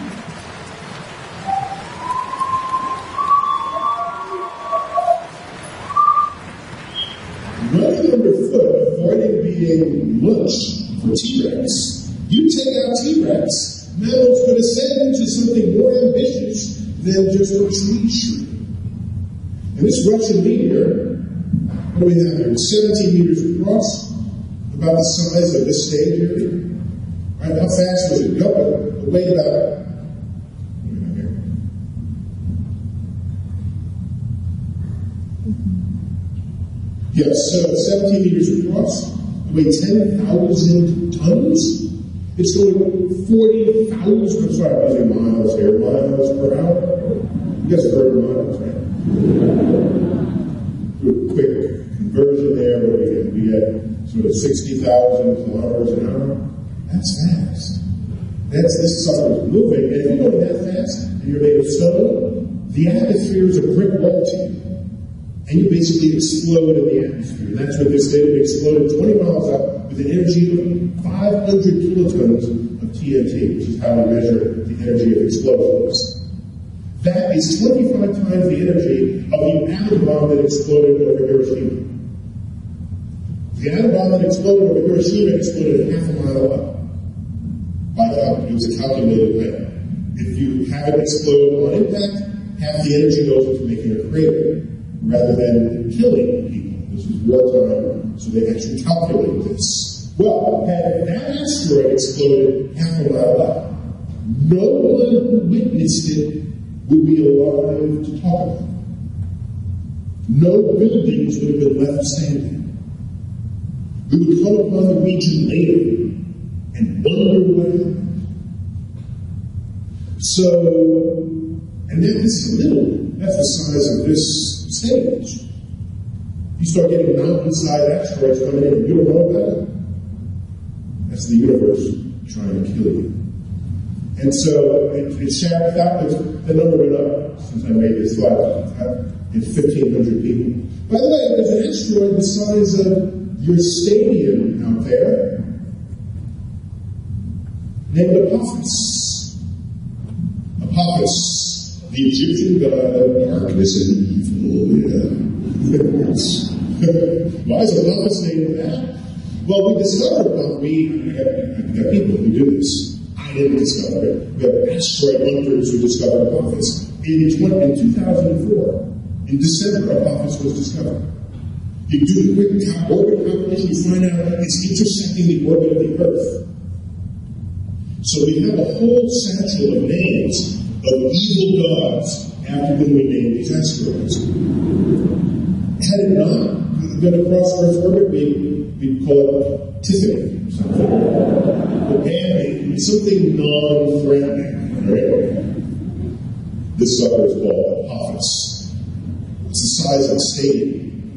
Running underfoot, avoiding being lunched for T-Rex. You take out T-Rex, mammal's going to ascend into something more ambitious than just a tree tree. And this Russian meteor, what do we have here? 17 meters across, about the size of this stage area. Right? How fast was it going? It weighed about Yes, so 17 meters across, weigh 10,000 tons. It's going 40,000, I'm sorry, I'm using miles here, miles per hour. You guys have heard of miles, right? Do a quick conversion there where we get sort of 60,000 kilometers an hour. That's fast. This sucker is moving, and if you're going that fast and you're made of stone, the atmosphere is a brick wall to you. And you basically explode in the atmosphere. And that's what this did. It exploded 20 miles up with an energy of 500 kilotons of TNT, which is how we measure the energy of explosions. That is 25 times the energy of the atom bomb that exploded over Hiroshima. The atom bomb that exploded over Hiroshima exploded half a mile up. It was a calculated way. If you have it explode on impact, half the energy goes into making a crater, rather than killing people. This is wartime, so they actually calculate this. Well, had that asteroid exploded half a mile up, no one who witnessed it would be alive to talk about it. No buildings would have been left standing. We would come upon the region later and wonder what happened. So, and then this is little. That's the size of this stage. You start getting mountain-sized asteroids coming in, and you don't know about it. That's the universe trying to kill you. And so it shattered. The number went up since I made this slide. It's 1,500 people. By the way, there's an asteroid the size of your stadium out there, named Apophis. Apophis, the Egyptian god of darkness and evil. Yeah. Why is Apophis named that? Well, we discovered, we have people who do this. I didn't discover it. We have asteroid hunters who discovered Apophis. In 2004, in December, Apophis was discovered. You do a quick orbit calculation, you find out it's intersecting the orbit of the Earth. So we have a whole satchel of names of evil gods after whom we name these asteroids. Had it not been across Earth's orbit, we'd call it Tiffany or something. Or Bambi, something non-threatening. Right? This sucker is called Apophis. It's the size of a stadium.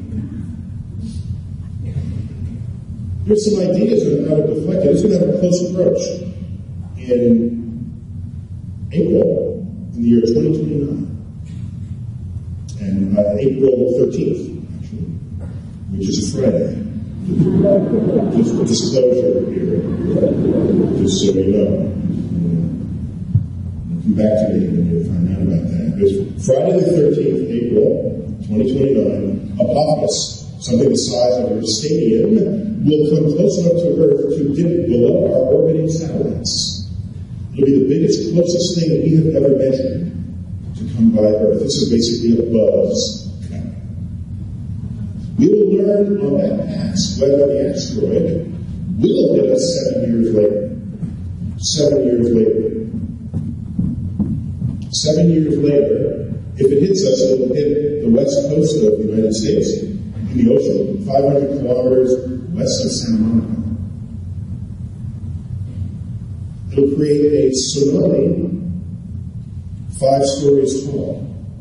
Here's some ideas on how to deflect it. It's going to have a close approach in April, in the year 2029. And April 13th, actually, which is a Friday. Just disclosure here, just so you know. Come back to me when you find out about that. It's Friday the 13th, April 2029, Apophis, something the size of your stadium, will come close enough to Earth to dip below our orbiting satellites. It'll be the biggest, closest thing that we have ever measured to come by Earth. This is basically a buzz. We will learn on that pass whether the asteroid will hit us 7 years later. 7 years later. 7 years later, if it hits us, it will hit the west coast of the United States in the ocean, 500 kilometers west of Santa Monica. It'll create a tsunami 5 stories tall.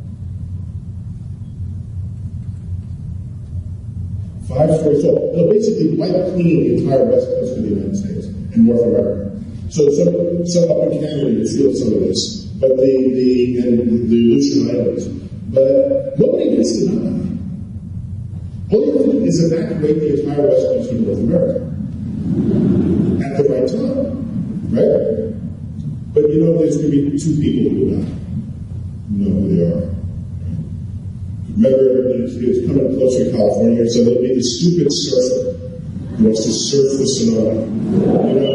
5 stories tall. It'll basically wipe clean the entire west coast of the United States and North America. So some up in Canada you feel some of this, but the Aleutian Islands. But nobody gets to die. All you have to do is evacuate the entire west coast of North America at the right time, right? But you know there's going to be 2 people who will die. You know who they are. Remember, it's coming closer to California, so there'll be the stupid surfer who wants to surf the tsunami. You know,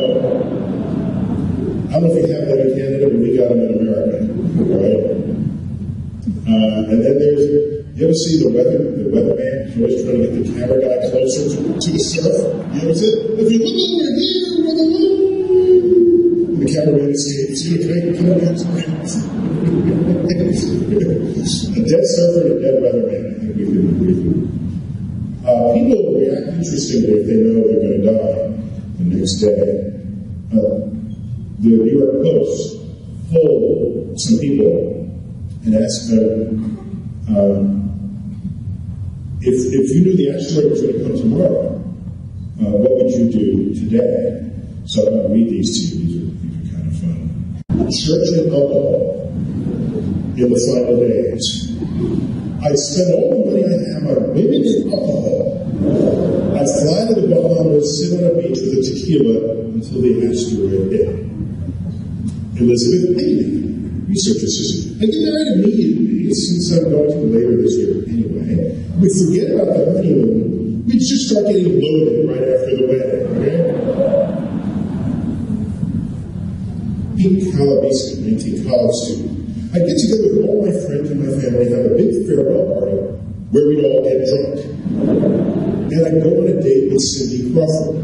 I don't know if we have that in Canada, but we got them in America, right? And then there's, you ever see the weatherman who's always trying to get the camera guy closer to the surf? You ever see it? If you look over here, the cameraman escapes. You know, a dead surfer and a dead weatherman. I think we can agree. interestingly, if they know they're going to die the next day, the New York Post polled some people and asked them, if you knew the asteroid was going to come tomorrow, what would you do today? So I'm going to read these to you. These are kind of fun. Church and alcohol in the final days. I spend all the money I have on women and alcohol. I fly to the Bahamas, sit on a beach with a tequila until the asteroid hit. Elizabeth Bailey, research assistant. I get married immediately, since I'm going to later this year anyway. We forget about the honeymoon. We just start getting loaded right after the wedding, okay? Pete Calabisi, 19 college student. I get together with all my friends and my family, have a big farewell party where we'd all get drunk. And I go on a date with Cindy Crawford.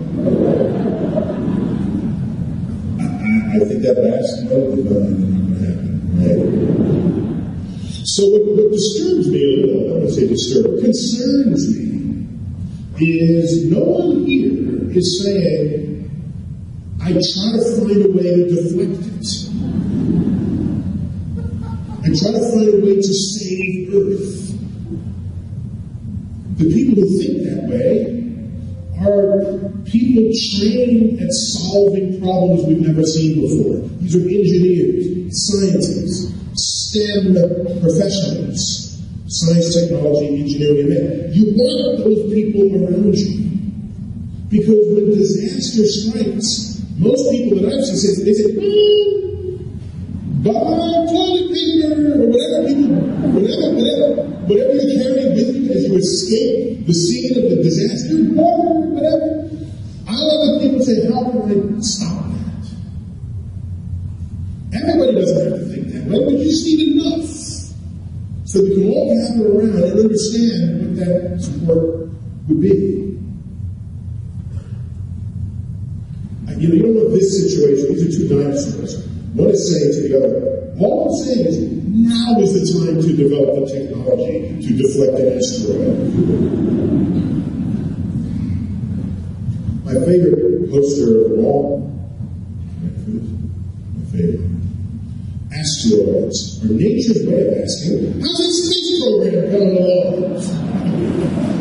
I think that last one is not going to happen, right? So what disturbs me a little, I don't want to say disturb, concerns me, is no one here is saying, I try to find a way to deflect it. I try to find a way to save Earth. The people who think that way are people trained at solving problems we've never seen before. These are engineers, scientists, STEM professionals, science, technology, engineering, and math. You want those people around you. Because when disaster strikes, most people that I've seen, they say, buy toilet paper, or whatever you're carrying with you as you escape the scene of the disaster, water, whatever. I love when people say, how can I stop that? Everybody doesn't have to think that way, but you just need enough so we can all gather around and understand what that support would be. You don't know this situation. These are two dinosaurs. One is saying to the other, all I'm saying is, now is the time to develop the technology to deflect an asteroid. My favorite poster of all, asteroids are nature's way of asking, how's the space program coming along?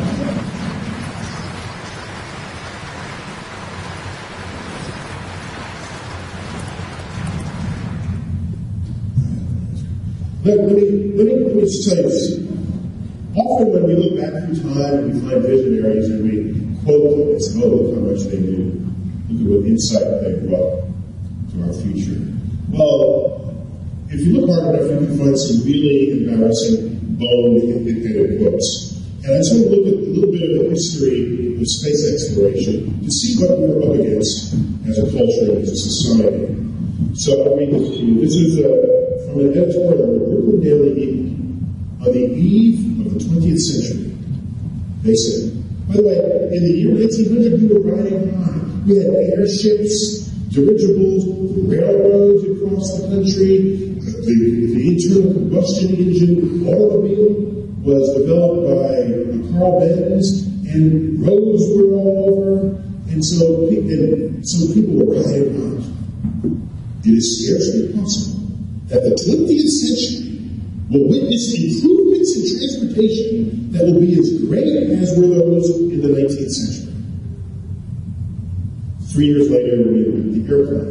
Let me just tell you this. Often when we look back through time and we find visionaries and we quote them and say, oh, look how much they knew. Look at what insight they brought to our future. Well, if you look hard enough, you can find some really embarrassing, bone-headed quotes. And I just want to look at a little bit of the history of space exploration to see what we were up against as a culture and as a society. So I'll read this to you. This is from an editorial in the Brooklyn Daily Eagle. On the eve of the 20th century, they said, by the way, in the year 1900, we were riding high. We had airships, dirigibles, railroads across the country. The internal combustion engine automobile was developed by Carl Benz, and roads were all over, and so people were riding high. It is scarcely possible that the 20th century will witness improvements in transportation that will be as great as were those in the 19th century. 3 years later, we had the airplane.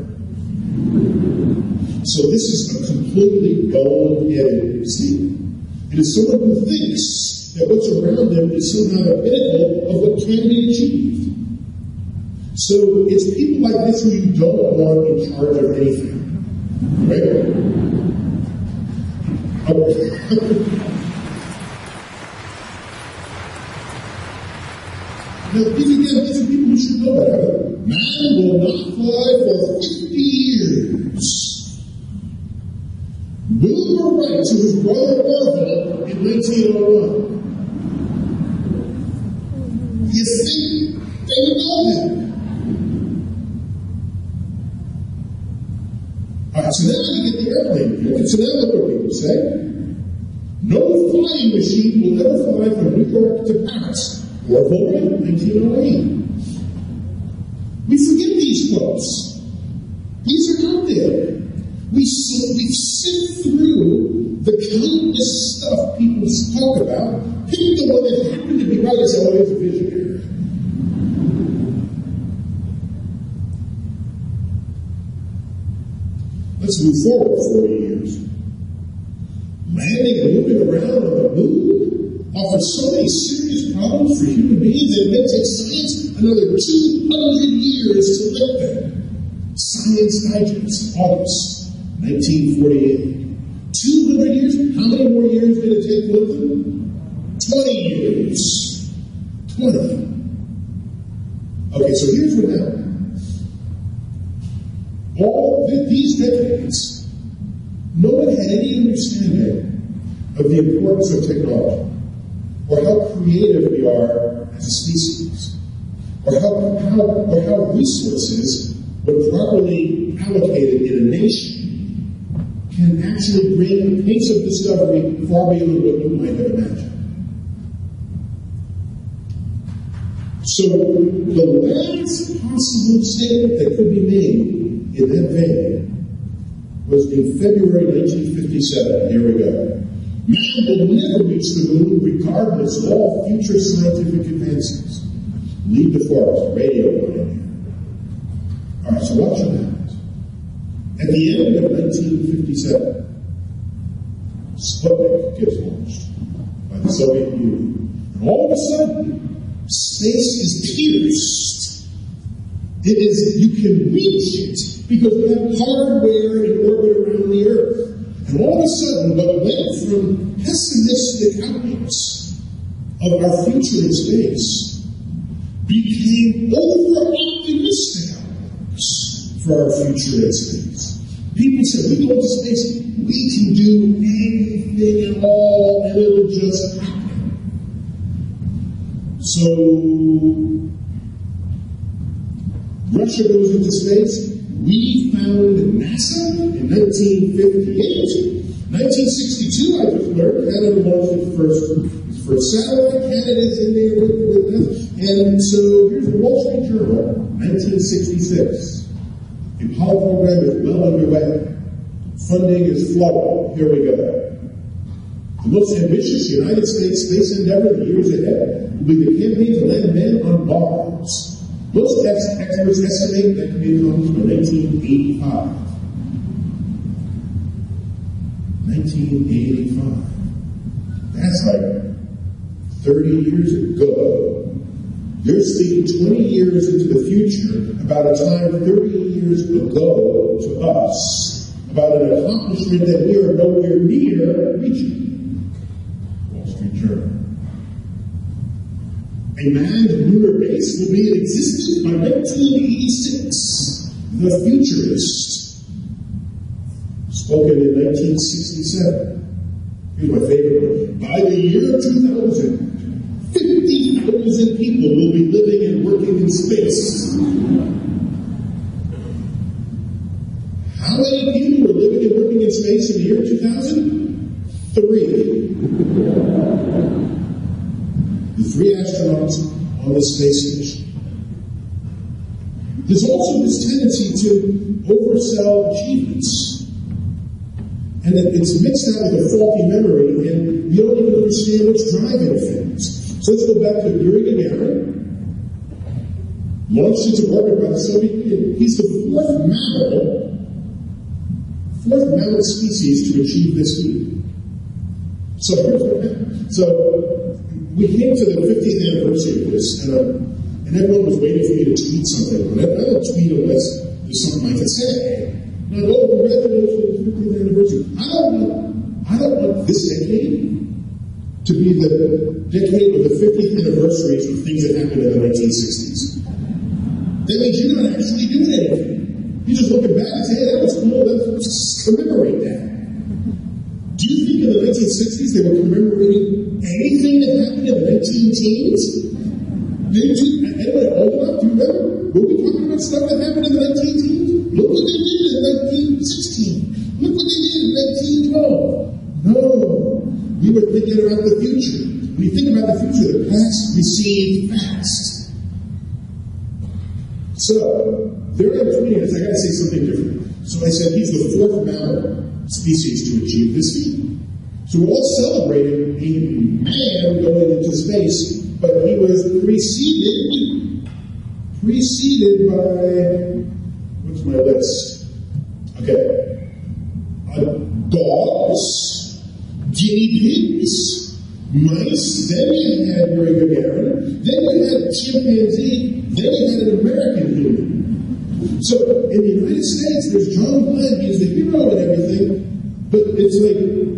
So this is a completely bone-headed statement. It is someone who thinks that what's around them is somehow the pinnacle of what can be achieved. So it's people like this who you don't want in charge of anything. Right? Now, these are people who should know better. Man will not fly for 50 years. Wilbur Wright to his brother Orville in 1901. You think they would know that? Alright, so now you get the airplane built. So now look what people say. No flying machine will ever fly from New York to Paris Orville Wright, 1908. We forget these quotes. These are out there. We sift through the countless stuff people talk about, pick the one that happened to be right and say, oh, it's a visionary. Let's move forward 40 years. Landing and moving around on the moon offers so many serious problems for human beings that it may take science another 200 years to lift them. Science Digest, August 1948. 200 years? How many more years did it take to lift them? 20 years. 20. Okay, so here's what happened. All these decades, no one had any understanding of the importance of technology, or how creative we are as a species, or how resources, when properly allocated in a nation, can actually bring a pace of discovery far beyond what you might have imagined. So the last possible statement that could be made in that vein was in February 1957. Here we go. Man will never reach the moon regardless of all future scientific advances. Lee DeForest, radio pioneer. All right, so watch what happens. At the end of 1957, Sputnik gets launched by the Soviet Union. And all of a sudden, space is pierced. It is, you can reach it because we have hardware in orbit around the Earth. And all of a sudden, what went from pessimistic outlooks of our future in space became over-optimistic outlooks for our future in space. People said, we go into space, we can do anything at all, and it'll just happen. So, Russia goes into space. We found NASA in 1958. 1962, I just learned, Canada launched its first satellite. Canada's in there with us. And so here's the Wall Street Journal, 1966. The Apollo program is well underway. Funding is flowing. Here we go. The most ambitious United States space endeavor in the years ahead will be the campaign to land men on Mars. Most experts estimate that can be accomplished by 1985. 1985. That's like 30 years ago. You're speaking 20 years into the future about a time 30 years ago to us, about an accomplishment that we are nowhere near reaching. Wall Street Journal. A manned lunar base will be in existence by 1986. The Futurist. Spoken in 1967. Here's my favorite one. By the year 2000, 50,000 people will be living and working in space. How many people were living and working in space in the year 2000? 3. The 3 astronauts on the space station. There's also this tendency to oversell achievements. And it's mixed out with a faulty memory, and you don't even understand what's driving things. So let's go back to Yuri Gagarin, launched into orbit by the Soviet Union. He's the fourth mammal species to achieve this feat. So here's what happened. So we came to the 50th anniversary of this, and everyone was waiting for me to tweet something on it. I don't tweet unless there's something I can say. And I go, congratulations on the 50th anniversary. I don't want this decade to be the decade of the 50th anniversaries of things that happened in the 1960s. That means you're not actually doing anything. You're just looking back and saying, hey, that was cool, let's commemorate that. Do you think in the 1960s they were commemorating anything that happened in the 19-teens? Anybody old enough? Do you remember? Were we talking about stuff that happened in the 19-teens? Look what they did in 1916. Look what they did in 1912. No. We were thinking about the future. when you think about the future, the past recedes fast. So, during the 20 minutes, I got to say something different. So I said he's the fourth mammal species to achieve this feat. So we're all celebrating a man going into space, but he was preceded by, what's my list? Okay. Dogs, guinea pigs, mice, then you had Yuri Gagarin, then you had chimpanzee, then you had an American human. So in the United States, there's John Glenn, he's the hero and everything, but it's like,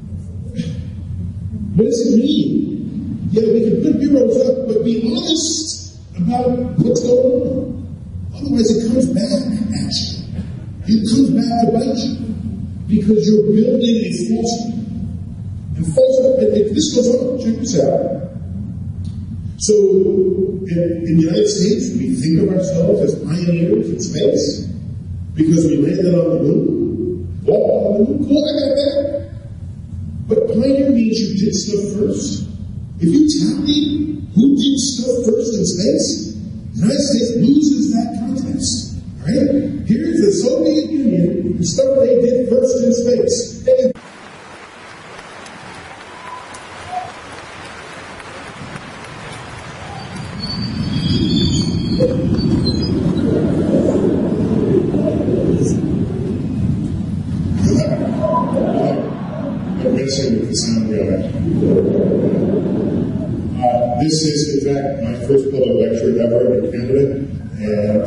what does it mean? Yeah, we can put heroes up, but be honest about what's going on. Otherwise, it comes back at you. It comes back to bite you because you're building a falsehood. And falsehood, if this goes on, check this out. So, in the United States, we think of ourselves as pioneers in space because we landed on the moon, walked on the moon. Cool, I got that. But pioneer means you did stuff first. If you tell me who did stuff first in space, the United States loses that contest. Alright? Here's the Soviet Union, the stuff they did first in space. This is, in fact, my first public lecture ever in Canada, and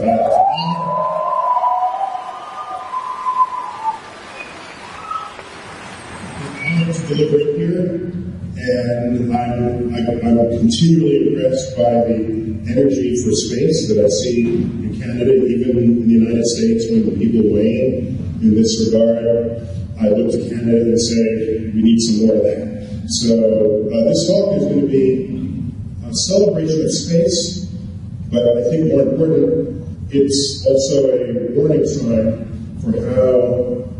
I'm honored to deliver it here, and I'm continually impressed by the energy for space that I see in Canada, even in the United States, when the people weigh in this regard. I look to Canada and say, we need some more of that. So this talk is going to be a celebration of space, but I think more important, it's also a warning sign for how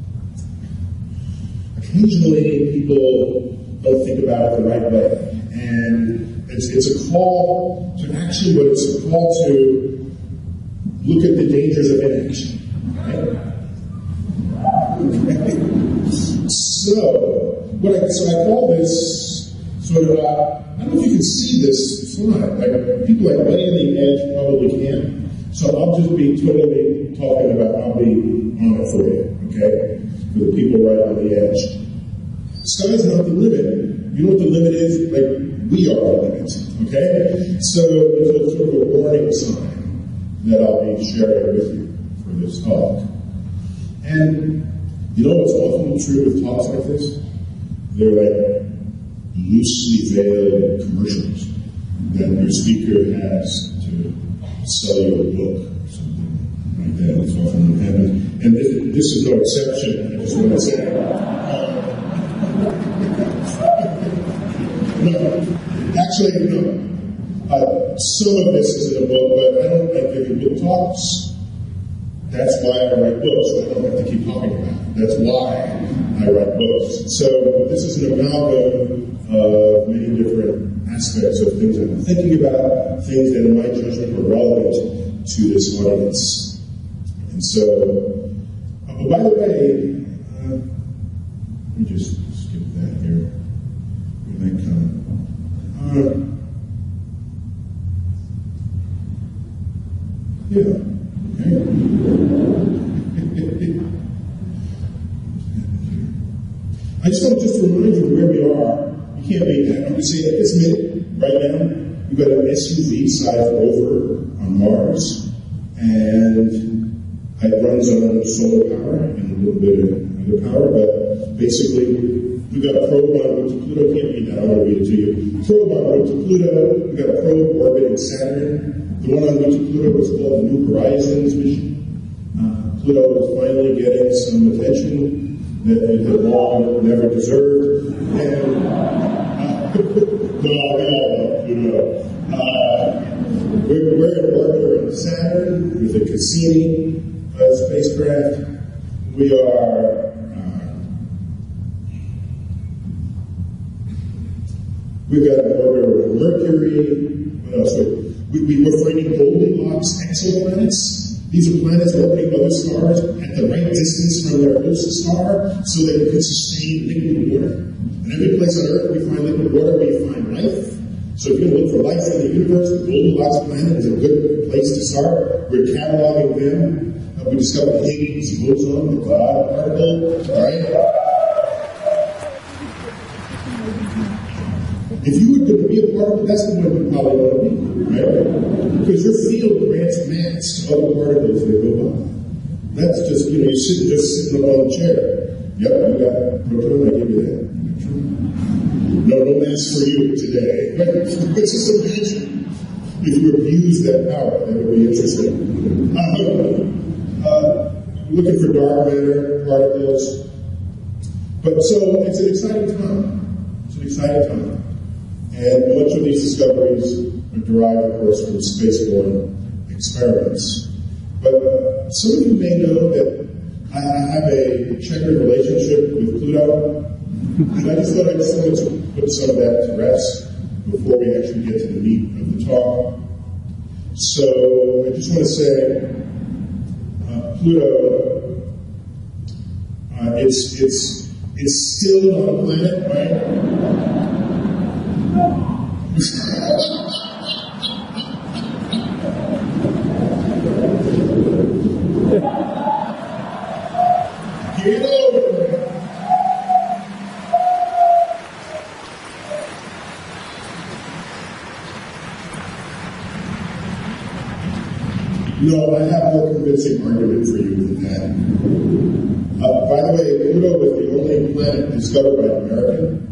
occasionally people don't think about it the right way. And it's a call to action, but it's a call to look at the dangers of inaction. Right? So I call this sort of, I don't know if you can see this slide. Like, people like right on the edge probably can. So I'll just be totally talking about, I'll be on it for you, okay? For the people right on the edge. Sky's not the limit. You know what the limit is? Like, we are the limit, okay? So there's a sort of a warning sign that I'll be sharing with you for this talk. And you know what's often true with talks like this? They're like loosely veiled commercials that your speaker has to sell you a book or something like that. That's often what happens. And this is no exception, I just want to say. No, actually, no. Some of this is in a book, but I don't like giving book talks. That's why I write books. I don't have to keep talking about it. That's why I write books. So this is an amalgam of many different aspects of things I'm thinking about, things that in my judgment are relevant to this audience. And so, oh, by the way, let me just skip that here. Where did that come? Yeah. Okay. I just want to remind you where we are. You can't make that. I'm going to say at this minute, right now, we've got an SUV-sized rover on Mars, and it runs on solar power and a little bit of other power, but basically, we've got a probe on route to Pluto. Can't read that. I want to read it to you. Probe on route to Pluto. We've got a probe orbiting Saturn. The one on route to Pluto was called the New Horizons mission. Pluto is finally getting some attention that it had long never deserved. And no, we all love Pluto. We're in orbit around Saturn with the Cassini spacecraft. We are We've got an orbit around Mercury. What else? We're finding Goldilocks exoplanets. These are planets orbiting other stars at the right distance from their host star so that it can sustain liquid water. And every place on Earth we find liquid water, we find life. So if you're going to look for life in the universe, the Goldilocks planet is a good place to start. We're cataloging them. We discovered Higgs boson, the God particle. All right? If you were to be a particle, that's the one you probably want to be, right? Because your field grants mass to other particles that go by. That's just, you're just sitting up on a chair. Yep, you got proton, I give you that. No mass for you today. But just imagine if you abused that power. That would be interesting. Looking for dark matter particles. But so it's an exciting time. It's an exciting time. And much of these discoveries are derived, of course, from spaceborne experiments. But some of you may know that I have a checkered relationship with Pluto. And I just wanted to put some of that to rest before we actually get to the meat of the talk. So I just want to say, Pluto, it's still not a planet, right? Get over it. No, I have more convincing argument for you than that. By the way, Pluto was the only planet discovered by an American.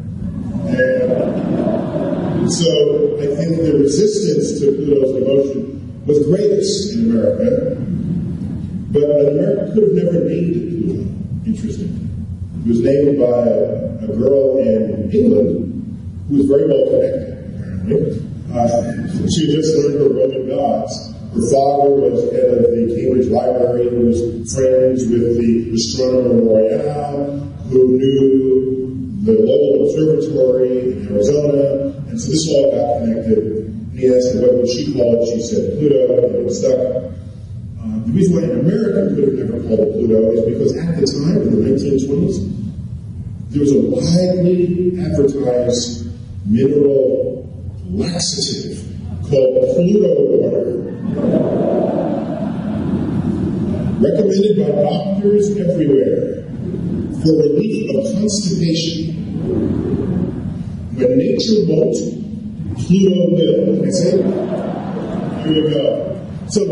And so I think the resistance to Pluto's devotion was greatest in America. But America could have never named it Pluto. Interesting. It was named by a girl in England who was very well connected, apparently. She had just learned her Roman gods. Her father was head of the Cambridge Library, who was friends with the astronomer Royal, who knew the Lowell Observatory in Arizona, and so this all got connected. And he asked her what would she call it. She said Pluto, and it was stuck. The reason why an American could have never called it Pluto is because at the time, in the 1920s, there was a widely advertised mineral laxative called Pluto water, recommended by doctors everywhere for relief of constipation. When nature won't, Pluto will. That's it. Here we go. So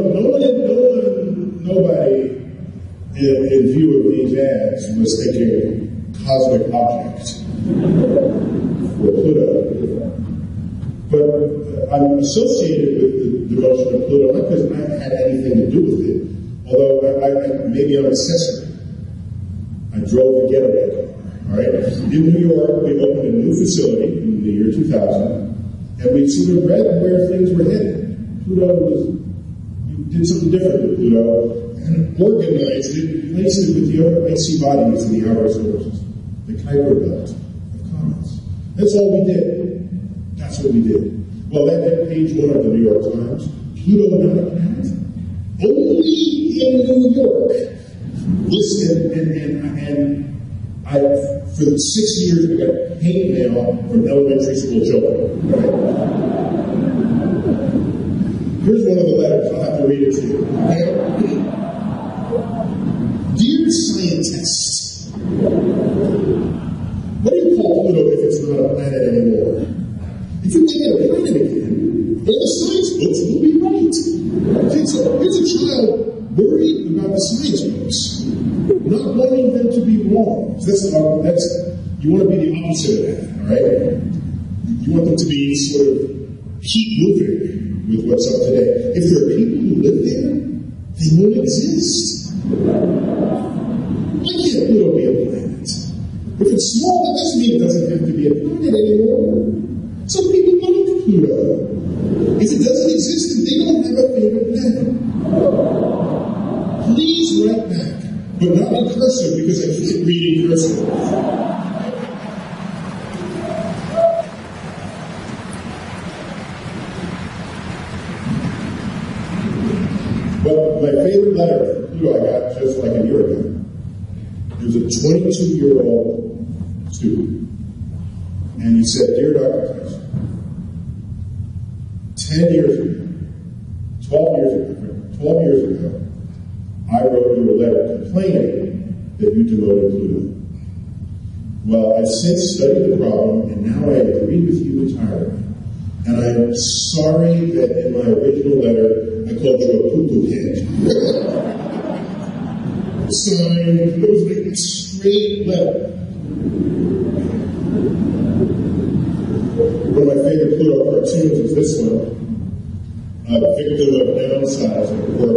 nobody in view of these ads was thinking cosmic object for Pluto. But I'm associated with the devotion of Pluto, not because I had anything to do with it, although maybe I'm accessory. I drove the getaway car. All right? In New York, we opened a new facility in the year 2000, and we sort of read where things were headed. Pluto did something different with Pluto, and organized it, placed it with the other icy bodies in the outer sources, the Kuiper Belt of comets. That's all we did. That's what we did. Well, that hit page 1 of the New York Times. Pluto not a planet? Only in New York. Listen, and I, for 6 years, I got hate mail from elementary school children. Right? Here's one of the letters. I'll have to read it to you. Dear scientists, what do you call Pluto if it's not a planet anymore? If you make it a planet again, all the science books will be right. Here's a child worried about the science books, not wanting them to be wrong. So that's you want to be the opposite of that, all right? You want them to be sort of keep moving with what's up today. If there are people who live there, they won't exist. Why can't Pluto be a planet? If it's small, that doesn't mean it doesn't have to be a planet anymore. Some people like Pluto. If it doesn't exist, then they don't have a favorite planet. Please write back, but not in cursive because I can't read in cursive. letter from Pluto I got just like a year ago. It was a 22-year-old student. And he said, "Dear Dr. Tyson, 10 years ago, 12 years ago, I wrote you a letter complaining that you demoted Pluto. Well, I've since studied the problem, and now I agree with you entirely. And I am sorry that in my original letter, I called you a poo-poo head." Signed, it was like a straight letter. One of my favorite Pluto cartoons is this one. A victim of downsizing, where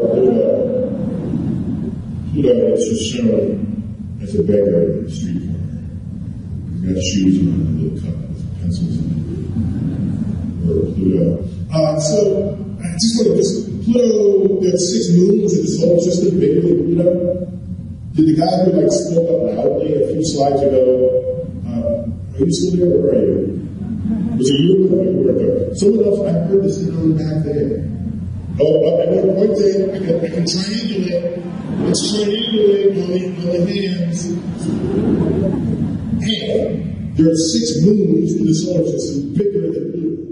Pluto is just shown as a beggar in the street corner. He's got shoes on, a little cup with pencils in it. Or Pluto. So I just want to Pluto, there's 6 moons in the solar system bigger than Pluto. Did the guy who spoke up loudly a few slides ago, are you still there or are you? Was it you or there? Someone else, I heard the sound back there. Oh, I want to point there. I can triangulate. Let's triangulate on the hands. And there are 6 moons in the solar system bigger than Pluto.